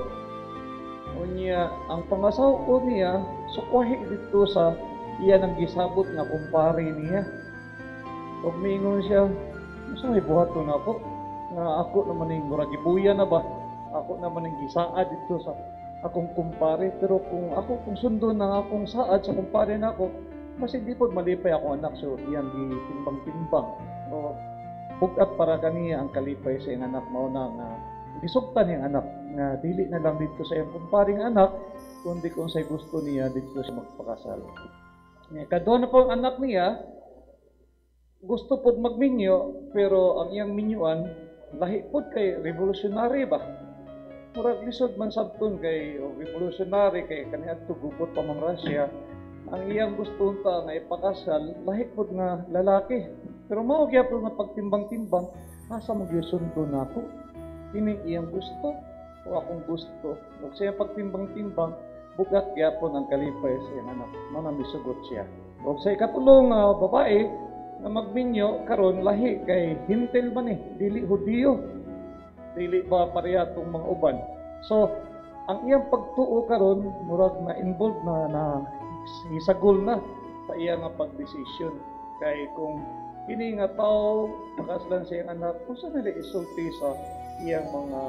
unya ang pangasawa ko niya sukwahi dito sa iya nang gisabot nga kumpare niya. Ug mingon siya, "Usa may buhaton ako nga ako naman ning murag gibuya na ba? Ako naman ning gisaad dito sa akong kumpare, pero kung ako kung sundo na akong saad sa kumpare nako, mas hindi pod malipay ako anak so iyan gitimbang-timbang." O bugat para kaniya ang kalipay sa iyang anak mao na nga gisugtan niyang anak nga dili na lang dito sa iyang kumparing anak kundi kung say gusto niya dito siya magpakasal. Nya kadto na po ang anak niya gusto pod magminyo pero ang iyang minyuan lahi pod kay revolutionary ba. Murag lisod man sabton kay o revolutionary kay kaniadto gubot pa mang Russia. Ang iyang gusto unta nga ipakasal lahi pod nga lalaki. Pero mao gyapon nga pagtimbang-timbang asa mo gyusundo nako. Kini iyang gusto o akong gusto. Ug siya pagtimbang-timbang bugat gyapon ang kalipay sa iyang anak. Manamisugot siya. Ug sa ikatulong uh, babae na magminyo karon lahi kay hintel man eh, dili Hudiyo. Dili ba pareha tong mga uban. So, ang iyang pagtuo karon murag na involved na na isagol na sa iya nga pagdesisyon. Kay kung kini nga tao makaslan sa iyang anak, kung saan nila isulti sa iyang mga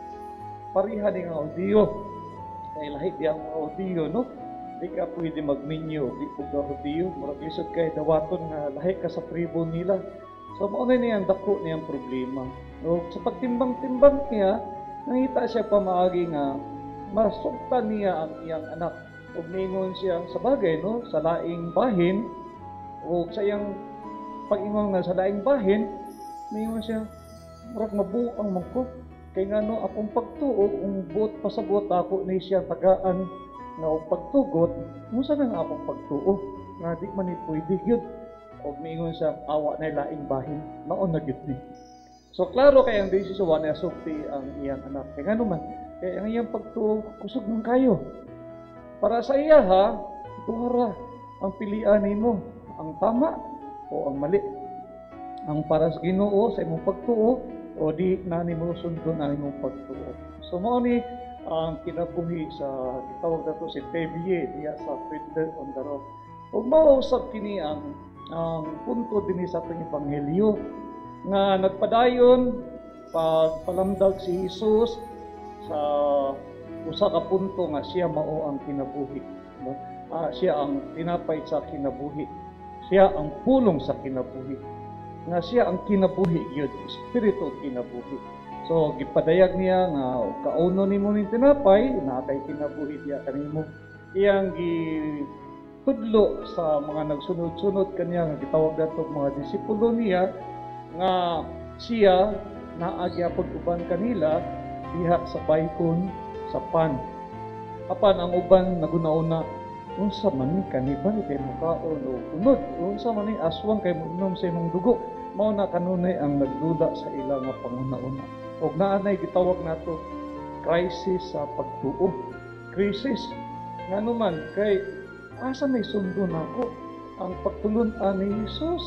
pareha ni nga Hudiyo. Kay lahi di ang mga Hudiyo, no? Di ka pwede magminyo, di po ka Hudiyo. Murag isod kay dawaton nga lahi ka sa tribo nila. So, maunay niya ang dako niyang problema. O, sa pagtimbang-timbang niya, nangita siya pamaagi nga masugtan niya ang iyang anak. O, ningon siya sa bagay, no? Sa laing bahin, o sa iyang pag-ingon nga sa laing bahin, ningon siya, murag mabuang man ko. Kay nga no, akong pagtuo, kung buot pasabot ako ni siya tagaan nga og pagtugot, musa na nga akong pagtuo nga di man ni pwede gyud. Og miingon sa awa na laing bahin, maon na gyud ni. So klaro kay ang desisyon na sukti ang iyang anak. Kay ngano man, kay ang iyang pagtuo kusog man kayo. Para sa iya ha, tuwara ang pilian nimo, ang tama o ang mali. Ang para sa Ginoo sa imong pagtuo o di na nimo sundon ang imong pagtuo. So mao ni ang kinabuhi sa gitawag nato si T V A diya sa Fiddler on the Roof. Ug mausab kini ang ang punto dinhi sa atong ebanghelyo nga nagpadayon pagpalamdag si Jesus sa usa ka punto nga siya mao ang kinabuhi, no? Ah, siya ang tinapay sa kinabuhi. Siya ang pulong sa kinabuhi. Nga siya ang kinabuhi gyud, espiritu kinabuhi. So, gipadayag niya nga kauno nimo ning tinapay, na kay kinabuhi diya kanimo. Iyang gitudlo sa mga nagsunod-sunod kaniya nga gitawag nato mga disipulo niya nga siya naagyapon uban kanila diha sa baykon sa pan. Apan ang uban naguna-una, unsa man ni kanibal kay mukaon o unod, unsa man ni aswang kay moinom sa imong dugo. Mao na kanunay ang nagduda sa ila nga panguna-una. Og naanay gitawag nato crisis sa pagtuo. Crisis ngano man kay asa may sundo nako ang pagtulon-an ni Jesus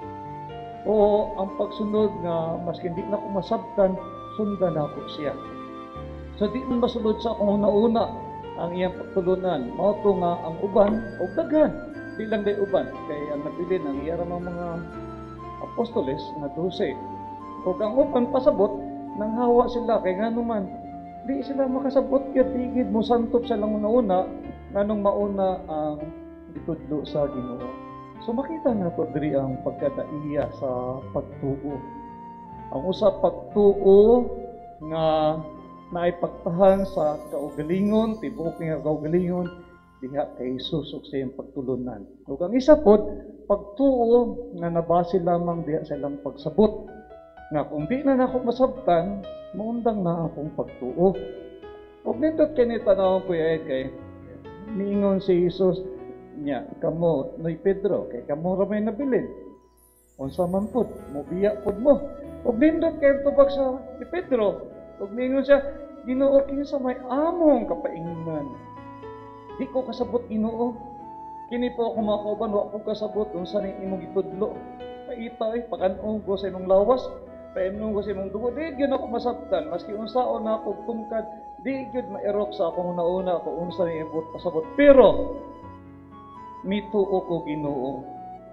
o ang pagsunod nga maski di na ko masabtan sundan nako siya. So di man masulod sa akong una-una ang iyang pagtulunan. Mao to nga ang uban og daghan. Di lang day uban kay ang nabilin ang iya ra mga apostoles nga dose. Ug ang uban pasabot nang hawa sila kay ngano man di sila makasabot gyud tigid mo santop sa lang una-una nganong mauna ang ditudlo sa Ginoo. So makita nato diri ang pagkadaiya sa pagtuo. Ang usa pagtuo nga naipagtahan sa kaugalingon, tibuok nga kaugalingon, diha kay Jesus ug sa iyang pagtulunan. Ug ang isa pod, pagtuo nga nabase lamang diha sa ilang pagsabot. Nga kung di na nako masabtan, maundang na akong pagtuo. Ug nindot kay ni tanawon ko ay kay niingon si Jesus niya, kamo noy Pedro, kay kamo ra may nabilin. Unsa man pod, mobiya pod mo. Ug nindot kay tubag sa ni Pedro, ug niingon siya, Ginoo kinsa may among kapaingan. Di ko kasabot Ginoo. Kini po ako makauban, wa ko kasabot unsa ni imong gitudlo. Paita ay pag-anon ko sa imong lawas, painom ko sa imong dugo, di gyud ako masabtan maski unsaon na ako tungkad, di gyud mairok sa akong nauna ako unsa ni imong pasabot. Pero mituo ko Ginoo.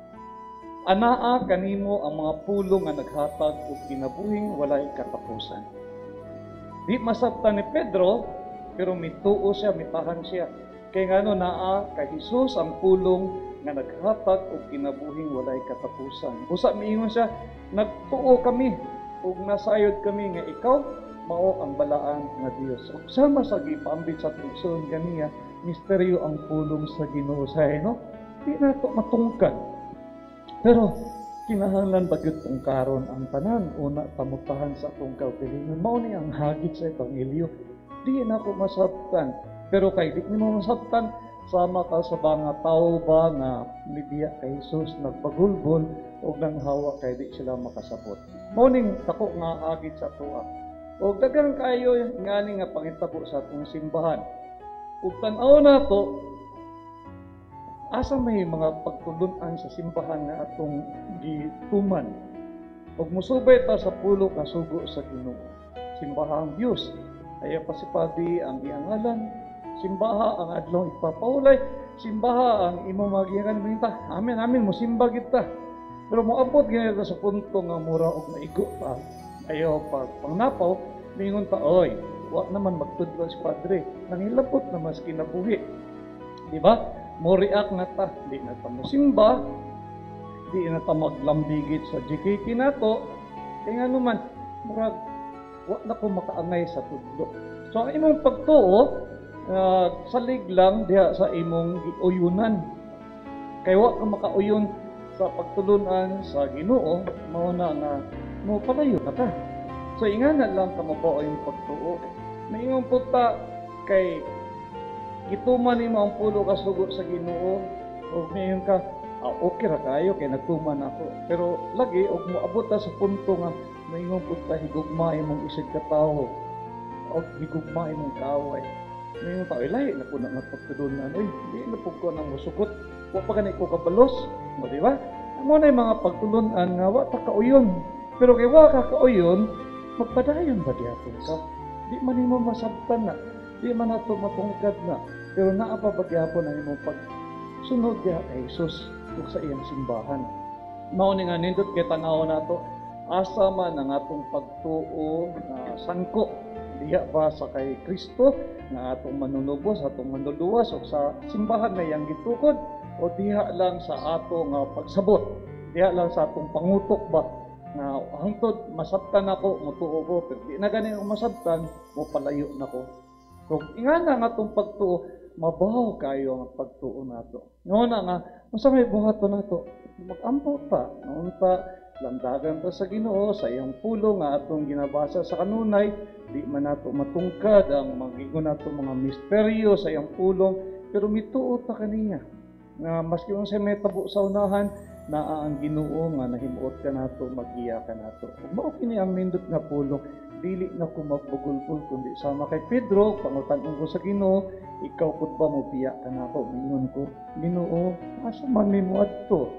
Anaa kanimo ang mga pulong nga naghatag og kinabuhing walay katapusan. Di masabtan ni Pedro, pero mituo siya, mitahan siya. Kay ngano naa kay Jesus ang pulong nga naghatag og kinabuhing walay katapusan. Busa miingon siya, nagtuo kami ug nasayod kami nga ikaw mao ang balaan nga Dios. Ug sama sa gipaambit sa tugson kaniya, misteryo ang pulong sa Ginoo sa no. Di nato matungkad. Pero kinahanglan bagyod tungkaron ang tanan una pamutahan sa atong kaugalingon. Mao ni ang hagit sa ebanghelyo. Di na ko masabtan. Pero kay di mo masabtan, sama ka sa mga tao ba nga mibiya kay Jesus nagpagulbol o nang hawa kay di sila makasabot. Mao ning tako nga hagit sa tuwa. O daghang kayo ngani nga pangitabo sa atong simbahan. Ug tan-aw nato asa may mga pagtulunan sa simbahan nga atong gituman. Ug musubay ta sa pulo ka sugo sa Ginoo. Simbahang Dios, ayaw pasipadi ang iyang ngalan. Simbaha ang adlaw ipapaulay. Simbaha ang imo magihan minta. Amen, amen, musimba kita. Pero moabot ganito sa punto nga mura og maigo pa. Ayaw pag pangnapaw, mingon ta, oy, wa naman magtudlo si Padre. Nangilapot na mas kinabuhi. Di ba? Mo react na ta, di na ta musimba, di na ta maglambigit sa J K K nato, kaya nga naman, murag, wa na ko makaangay sa tudlo. So, ang imong pagtuo, uh, salig lang diha sa imong giuyunan. Kaya wa ka makauyon sa pagtulunan sa Ginoo, mao na nga, mo palayo na ta. So, ingana lang ka mabao yung pagtuo. May imong puta kay gituman nimo ang pulo ka sugo sa Ginoo ug mayon ka ah, okay ra kayo kay nagtuman ako, pero lagi og moabot ta sa punto nga mayon pud ta higugma imong isig ka tawo og higugma imong kaaway. Mayon ta ilay na pud na pagtulunan, oy di na pud ko nang musukot, wa pa gani ko kabalos, mo di ba? Amo na mga pagtulunan nga wa ta kauyon, pero kay wa ka kauyon magpadayon ba diaton ka? Di man nimo masabtan na, di man nato matungkad na, pero naapa bagyapon ang imong pagsunod diha kay Jesus ug sa iyang simbahan. Mao ni nga nindot kay tan-aw nato asa man ang atong pagtuo na sangko diha ba sa kay Kristo nga atong manunubos, atong manluluwas ug sa simbahan na iyang gitukod o diha lang sa ato nga pagsabot, diha lang sa atong pangutok ba na hangtod masabtan ako, mutuo ko, pero di na gani masabtan, mo palayo nako. So, ingana nga itong pagtuo, mabaw kayo ang pagtuo nato. Noon na nga, masa may buhato nato, mag-ampo ta. Noon ta, landagan ta sa Ginoo, sa iyang pulo nga atong ginabasa sa kanunay, di man nato matungkad ang magigon nato mga misteryo sa iyang pulong, pero mituo ta kaniya. Na maski kung sa may tabo sa unahan, naa ang Ginoo nga nahimuot ka nato, mag-iya ka nato. Kung mao kini ang nindot nga pulong, dili na ko magbugulpul kundi sama kay Pedro, pangutan-on ko sa Ginoo, ikaw pud ba mo biya ka nako? Mingon ko, Ginoo, asa man nimo adto?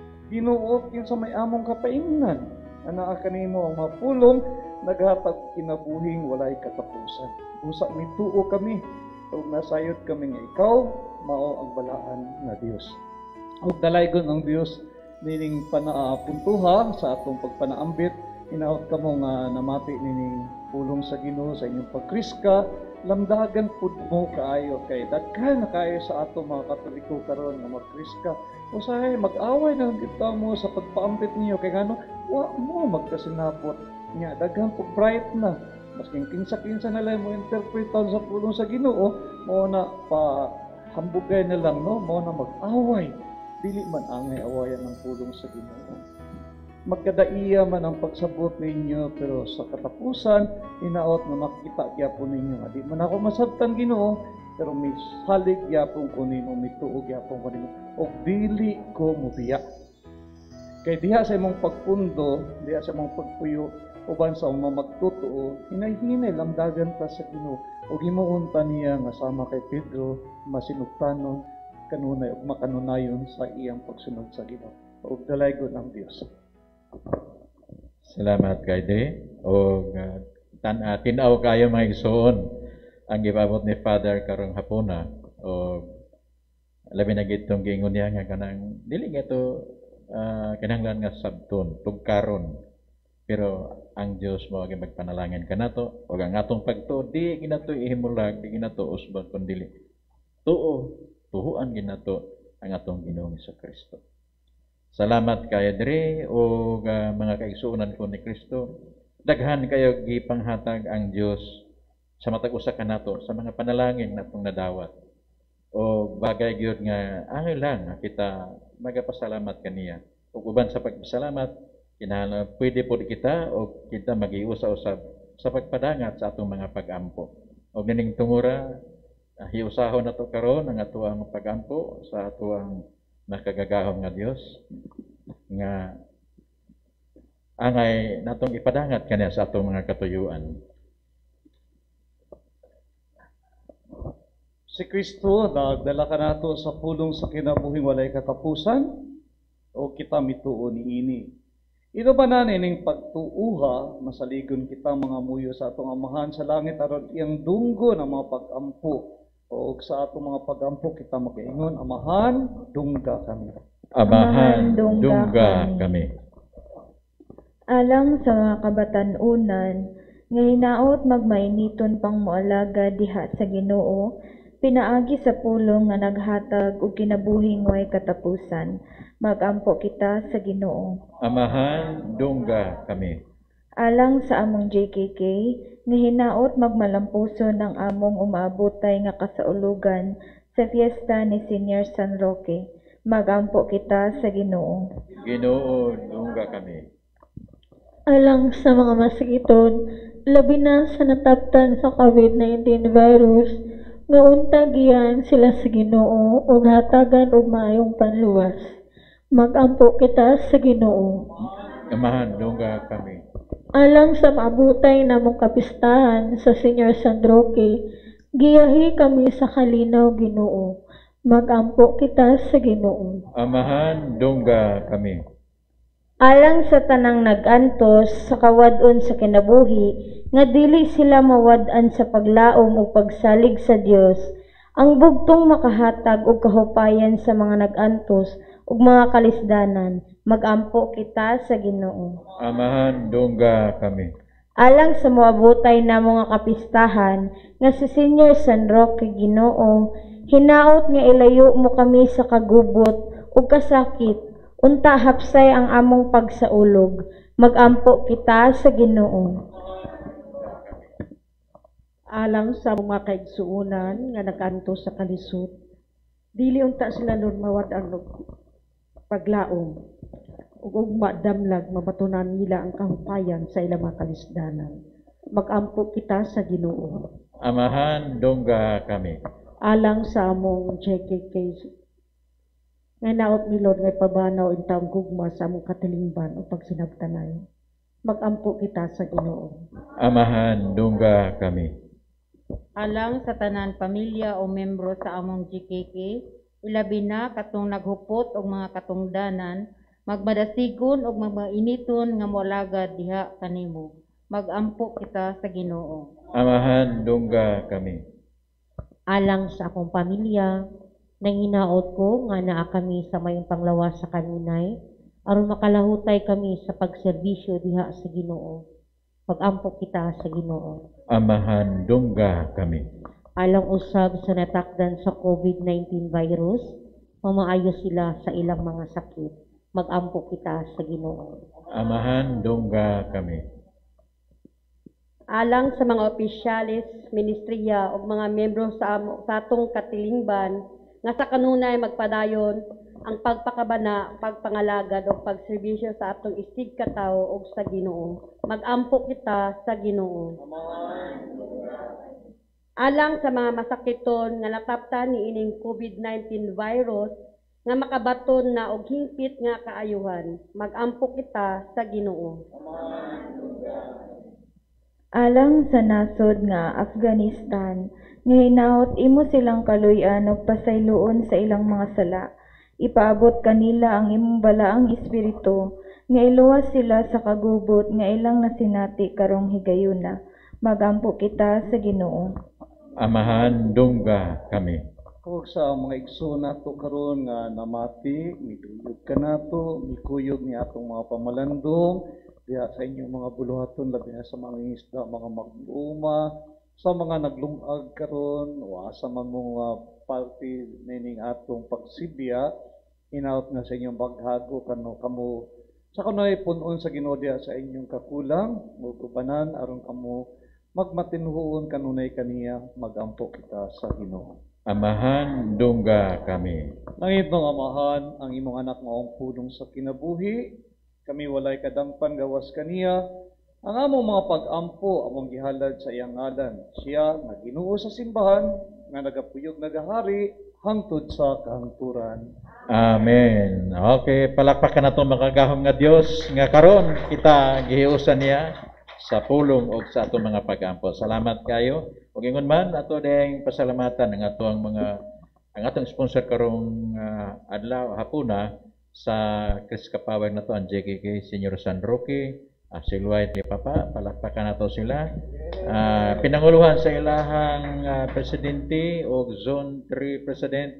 Ginoo, kinsa may among kapaingnan, anaa kanimo ang mapulong naghatag kinabuhing walay katapusan. Busa mituo kami, ug nasayod kami nga ikaw mao ang balaan nga Dios. Ug dalaygon ang Dios nining panaapuntuha sa atong pagpanaambit. Inaot ka mo nga namati nining pulong sa Ginoo sa inyong pagkriska, lamdagan pud mo kaayo kay daghan na kayo sa ato mga Katoliko karon nga magkriska. Usahay mag-away na kita mo sa pagpaambit niyo kay ngano wa mo magkasinabot Nya daghang po bright na. Masking kinsa-kinsa na lang mo interpretan sa pulong sa Ginoo, mo na pa hambugay na lang, no? Mo na mag-away. Dili man angay awayan ng pulong sa Ginoo. Magkadaiya man ang pagsabot ninyo, pero sa katapusan, inaot na makita gyapon ninyo nga di man ako masabtan Ginoo, pero may salig gyapon ko nimo, may tuog gyapon ko nimo, o dili ko mubiya. Kay diha sa imong pagpundo, diha sa imong pagpuyo, uban sa mga magtotoo, hinay-hinay lang dagan ta sa Ginoo. O gimuunta niya nga sama kay Pedro, masinugtanon, kanunay ug makanunayon sa iyang pagsunod sa Ginoo. Ug dalaygon ang Dios. Salamat kay Dre. O uh, tan uh, tinaw kayo mga igsoon ang gibabot ni Father karong hapuna. O labi na gitong gingon niya nga kanang dili nga to uh, kinahanglan nga sabton tugkaron. Pero ang Dios mo agi magpanalangin kanato o ang atong pagtuo di ginato ihimulag, di ginato usbon kun dili. Tuo, tuhuan ginato ang atong Ginoong Kristo. Salamat kay Dre o uh, mga kaigsuonan ko ni Kristo. Daghan kayo gipanghatag ang Dios sa matag usa kanato sa mga panalangin natong nadawat. O bagay gyud nga angay lang kita magapasalamat kaniya. Ug uban sa pagpasalamat kinahanglan pwede po kita o kita magiusa-usab sa pagpadangat sa atong mga pag-ampo. O nining tungura uh, hiusahon nato karon ang atuang pag-ampo sa atuang nakagagahom nga Dios nga angay natong ipadangat kaniya sa atong mga katuyuan. Si Kristo nagdala ka nato sa pulong sa kinabuhing walay katapusan o kita mituo niini. Ino ba na nining pagtuuha masaligon kita mga muyo sa atong amahan sa langit aron iyang dunggo ng mga pag-ampo. O sa atong mga pag-ampo kita makaingon, amahan, dungga kami. Amahan, dungga kami. Alang sa mga kabatan-unan, nga hinaot magmainiton pang moalaga diha sa Ginoo, pinaagi sa pulong nga naghatag og kinabuhing way katapusan. Magampo kita sa Ginoo. Amahan, dungga kami. Alang sa among J K K, nga hinaot magmalampuso ng among umaabotay nga kasaulugan sa fiesta ni Senior San Roque. Magampo kita sa Ginoo. Ginoo, dungga kami. Alang sa mga masakiton, labi na sa nataptan sa COVID nineteen virus, nga untag iyan sila sa Ginoo ug hatagan og maayong panluwas. Magampo kita sa Ginoo. Amahan, dungga kami. Alang sa maabutay namong kapistahan sa Senior San Roque, giyahi kami sa kalinaw Ginoo. Magampo kita sa Ginoo. Amahan, dungga kami. Alang sa tanang nagantos sa kawad-on sa kinabuhi, nga dili sila mawad-an sa paglaom o pagsalig sa Dios, ang bugtong makahatag og kahupayan sa mga nagantos ug mga kalisdanan, magampo kita sa Ginoo. Amahan, dungga kami. Alang sa moabutay na mga kapistahan nga si Senior San Roque Ginoo, hinaot nga ilayo mo kami sa kagubot ug kasakit, unta hapsay ang among pagsaulog, magampo kita sa Ginoo. Alang sa mga kaigsuunan nga naganto sa kalisod, dili unta sila nun mawad-an og paglaom ug ugma damlag mabatunan nila ang kahupayan sa ilang mga kalisdanan. Magampo kita sa Ginoo. Amahan, dungga kami. Alang sa among J K K nga naot ni Lord nga pabanaw in taong gugma sa among katilingban o pagsinabtanay. Magampo kita sa Ginoo. Amahan, dungga kami. Alang sa tanan pamilya o membro sa among G K K, ilabi na katong naghupot og mga katungdanan, magmadasigon og magmainiton nga moalagad diha kanimo. Magampo kita sa Ginoo. Amahan, dungga kami. Alang sa akong pamilya, nanginaot ko nga naa kami sa mayong panglawas sa kanunay, aron makalahutay kami sa pagserbisyo diha sa Ginoo. Magampo kita sa Ginoo. Amahan, dungga kami. Alang usab sa natakdan sa COVID nineteen virus, mamaayo sila sa ilang mga sakit. Magampo kita sa Ginoo. Amahan, dungga kami. alang sa mga opisyalis, ministriya ug mga miyembro sa, amo- sa atong katilingban nga sa kanunay magpadayon ang pagpakabana, pagpangalagad o pagserbisyo sa atong istig katawo ug sa Ginoo. Mag-ampo kita sa Ginoo. Alang sa mga masakiton nga nataptan ni ining COVID nineteen virus nga makabaton na og hingpit nga kaayuhan, mag-ampo kita sa Ginoo. Alang sa nasod nga Afghanistan, nga hinaot imo silang kaluy-an ug pasayloon sa ilang mga sala. Ipaabot kanila ang imong balaang espiritu, nga iluwas sila sa kagubot nga ilang nasinati karong higayuna. Magampo kita sa Ginoo. Amahan, dungga kami. Kung sa mga igsoon nato karon nga namati, miduyog ka nato, mikuyog ni atong mga pamalandong, diya sa inyong mga buluhaton, labi na sa mga isda, mga mag-uma, sa mga naglungag karon, o sa mga party nining atong pagsibya, inaot nga sa inyong baghago kano kamo sa kanoy punon sa Ginoo diya sa inyong kakulang, ug ubanan aron kamo magmatinhuon kanunay kaniya, magampo kita sa Ginoo. Amahan, dungga kami. Langit ng Amahan, ang imong anak nga ang punong sa kinabuhi, kami walay kadangpan gawas kaniya, ang among mga pag-ampo among gihalad sa iyang ngalan. Siya nga Ginoo sa simbahan, nga nagapuyog nagahari, hangtod sa kahangturan. Amen. Okay, palakpakan na itong makagahom nga Diyos, nga karon kita gihiusan niya sa pulong o sa atong mga pag-ampo. Salamat kayo. Ug ingon man ato ding pasalamatan ang atong mga ang atong sponsor karong uh, adlaw hapuna sa Chris Kapower na to ang J K K Senior San Roque, uh, Silway ni Papa, palakpakan nato sila. Uh, pinanguluhan sa ilahang uh, presidente o Zone three President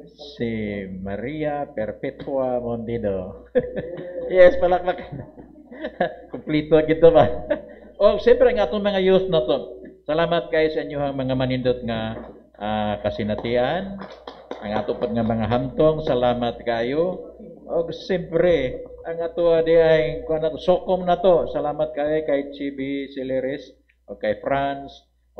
si Maria Perpetua Mondido. Yes, palakpakan. Kumplito gito ba? O siyempre ang atong mga youth na to. Salamat kayo sa inyong mga manindot nga uh, kasinatian. Ang ato pad nga mga hamtong, salamat kayo. O siyempre, ang ato di ay kuan nato sokom na to. Salamat kayo kay Chibi Sileris o kay Franz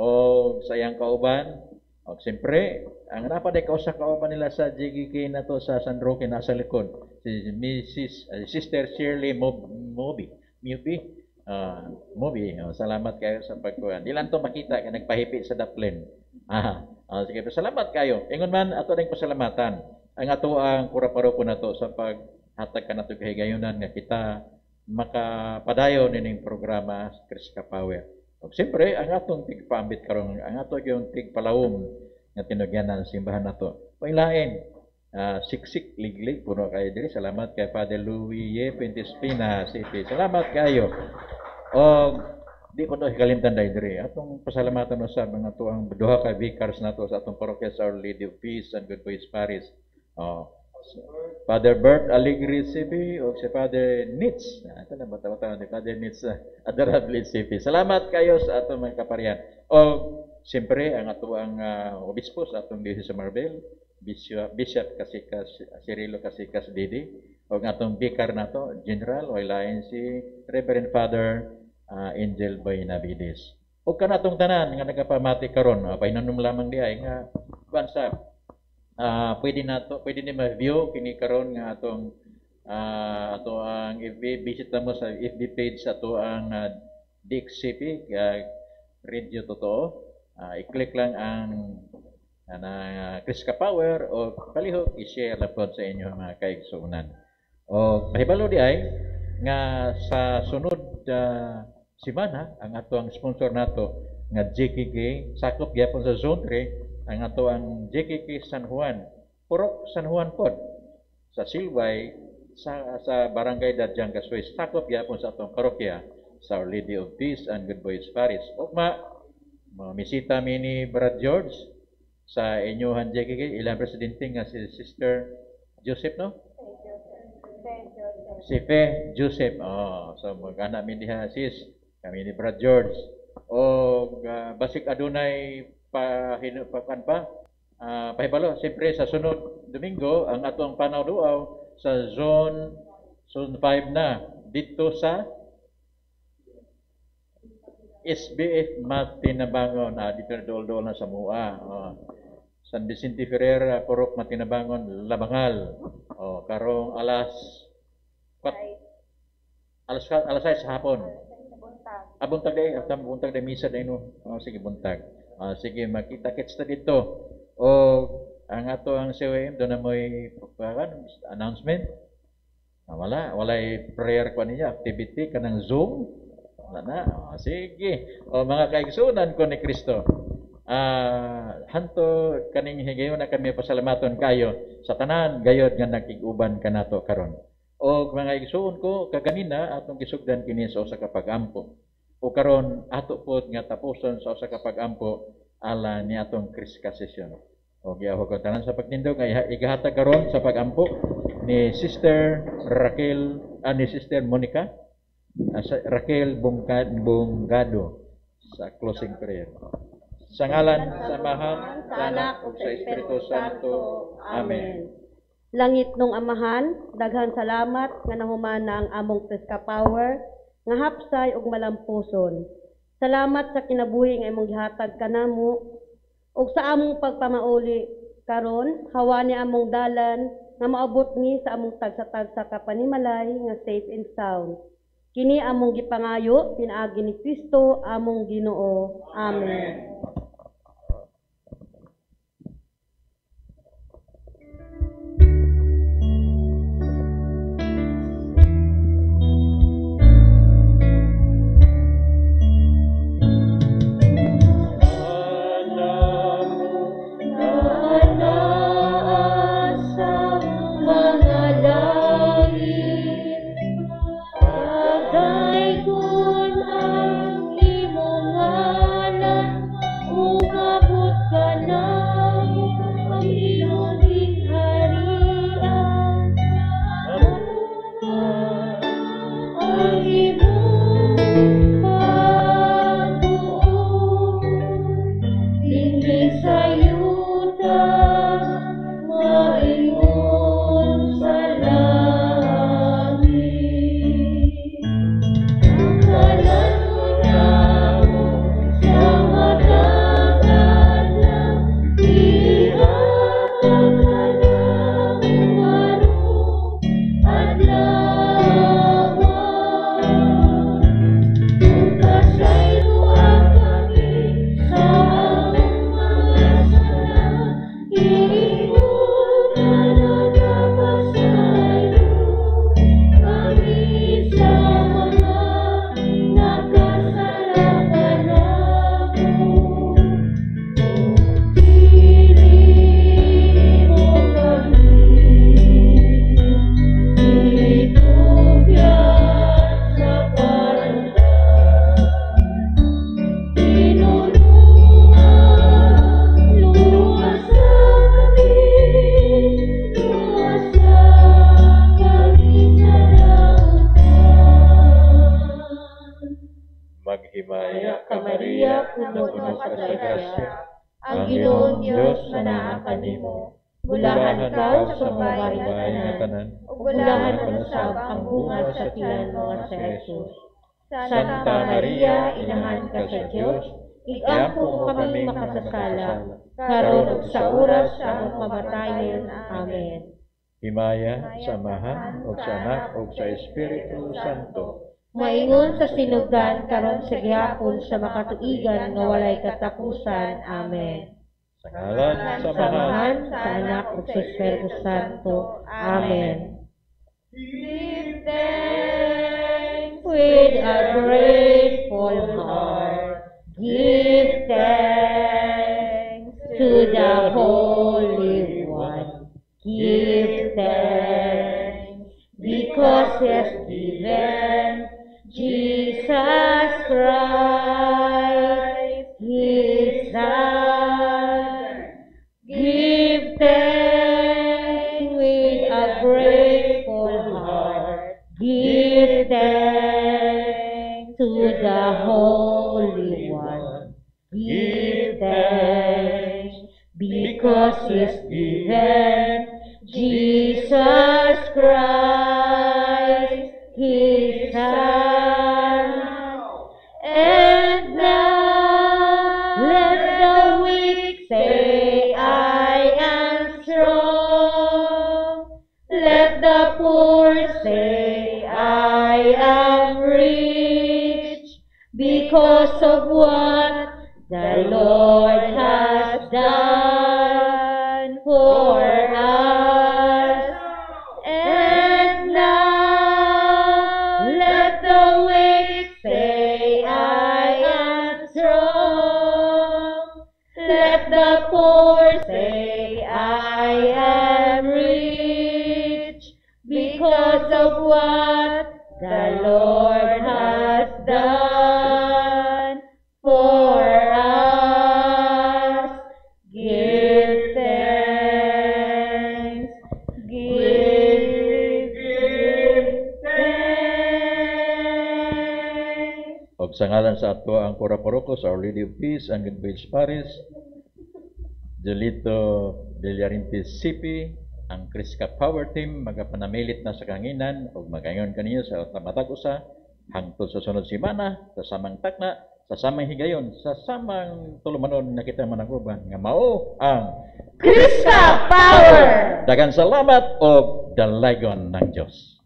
o sa iyang kauban. O siyempre, ang napaday kausa kauban nila sa J K K na to sa San Roque nasa likod. Si Missus uh, Sister Shirley Mob Moby. Moby. Uh, Moby. Oh, salamat kayo sa pagkuhan. Di lang to makita kaya nagpahipi sa daplin. Ah, oh, sige, salamat kayo. Ingon man ato ning pasalamatan. Ang ato ang kuraparoko na to sa paghatag ka nato kahigayunan nga kita makapadayon nining programa Chris Kapower. O siyempre, ang atong tigpaambit karon, ang ato yung tigpalawom nga tinugyanan sa simbahan nato. Pailain, uh, siksik liglig puno kayo diri. Salamat kay Father Louis Pentespina City. Salamat kayo. O di ko to hikalimtan dai diri. Atong pasalamatan sa mga tuang duha ka vicars nato sa atong parokya sa Our Lady of Peace and Good Boys Parish. Oh, Father Bert Aligri C P o si Father Nitz. Ito na bata-bata ni Father Nitz uh, Adorable C P. Salamat kayo sa atong mga kaparian. O siyempre ang ato ang uh, obispo sa atong diocese sa Marbel, Bishop Bishop Kasikas Cirilo Kasikas Didi, o ang atong vicar nato, General o ilain si Reverend Father uh, Angel Boy Navides. O kanatong tanan nga nagapamati karon, uh, pahinanum lamang di ay nga bansa. Uh, pwede nato, pwede ni ma-view kini karon nga atong uh, ato ang F B visit mo sa F B page sa ato ang uh, D X C P uh, Radio Totoo. Uh, i-click lang ang uh, na Chris Kapower o palihog i-share lang po sa inyo mga kaigsuunan. O mahibalo di ay nga sa sunod uh, simana ang ato ang sponsor nato nga J K K sakop gyapon sa Zone three ang ato ang J K K San Juan, Purok San Juan pod sa Silway sa sa Barangay Dadyang Kasway, sakop gyapon sa atong parokya sa Our Lady of Peace and Good Boys Parish. Ugma mamisita mi ni Brad George sa inyohan J K K ilang presidente nga si Sister Joseph no? Si Fe Joseph. Oh, so mag-anak mi diha sis kami ni Brad George. O uh, basik adunay pa hinupakan pa uh, pahibalo siyempre sa sunod Domingo ang atong panaw duaw sa zone zone five na dito sa S B F Matinabangon, ah, dito na dool-dool na sa Mua. Oh. San Vicente Ferrer, Purok Matinabangon, Labangal. Oh, karong alas kat, alas alas sais sa hapon. Ah, buntag day, after buntag day misa day no. Oh, sige buntag. Ah, sige makita-kits ta dito. O ang ato ang C O M do na moy announcement. Ah, wala, walay prayer ko niya, activity kanang Zoom. Wala na. Ah, sige. O mga kaigsunan ko ni Kristo. Ah, hanto kaning higayon na kami pasalamaton kayo sa tanan gayod nga nakig-uban kanato karon. O mga igsuon ko kaganina atong gisugdan kini sa usa ka pag-ampo. O karon ato pod nga tapuson sa usa ka pag-ampo ala ni atong Kriska session. O giaho ko tanan sa pagtindog ay igahatag karon sa pag-ampo ni Sister Raquel, ah, ni Sister Monica, ah, sa Raquel Bungad, Bungado sa closing prayer. Sa ngalan, sa Amahan, sa Anak, ug sa Espiritu Santo. Amen. Langit nung Amahan, daghan salamat nga nahumana ang among Kriska Power, nga hapsay ug malampuson. Salamat sa kinabuhi nga imong gihatag kanamo ug sa among pagpamauli karon, hawa ni among dalan nga maabot ni sa among tagsa-tagsa ka panimalay nga safe and sound. Kini among gipangayo pinaagi ni Kristo among Ginoo. Amen. Maghimaya ka Maria, puno ka sa grasya. Ang Ginoong Dios manaa kanimo. Bulahan ka sa mga babae nga tanan. Bulahan ka sa ang bunga sa tiyan mo nga sa Jesus. Santa Maria, inahan ka sa Dios, igampo mo kami makasasala, karon ug sa oras sa among kamatayon. Amen. Himaya sa Amahan ug sa Anak ug sa Espiritu Santo. Maingon sa sinugdan karon sa gihapon sa makatuigan nga walay katapusan. Amen. Sa ngalan sa Amahan, sa Anak ug sa Espiritu Santo. Amen. Give thanks With a grateful heart, give thanks to the Holy One. Give thanks because He has given Jesus Christ, His Son. Give thanks with a grateful heart. Give thanks to the Holy One. Give thanks because He's given Jesus Christ, His Son. And because of what the Lord has done for us. And now let the weak say, I am strong. Let the poor say, I am rich, because of what the Lord has done for us. Give thanks, give, give thanks. Og sa ngalan sa ato ang Cora Parocos, Our Lady of Peace, ang Goodwill Parish, Jolito Villarintes C P, ang Crisca Power Team, magapanamilit na sa kanginan o magayon kaniyo sa tamatag usa hangtod sa sunod simana, sa samang takna, sa samang higayon, sa samang tulumanon na kita managruban nga mao ang Crisca Power! Daghang salamat o dalaygon ng Dios.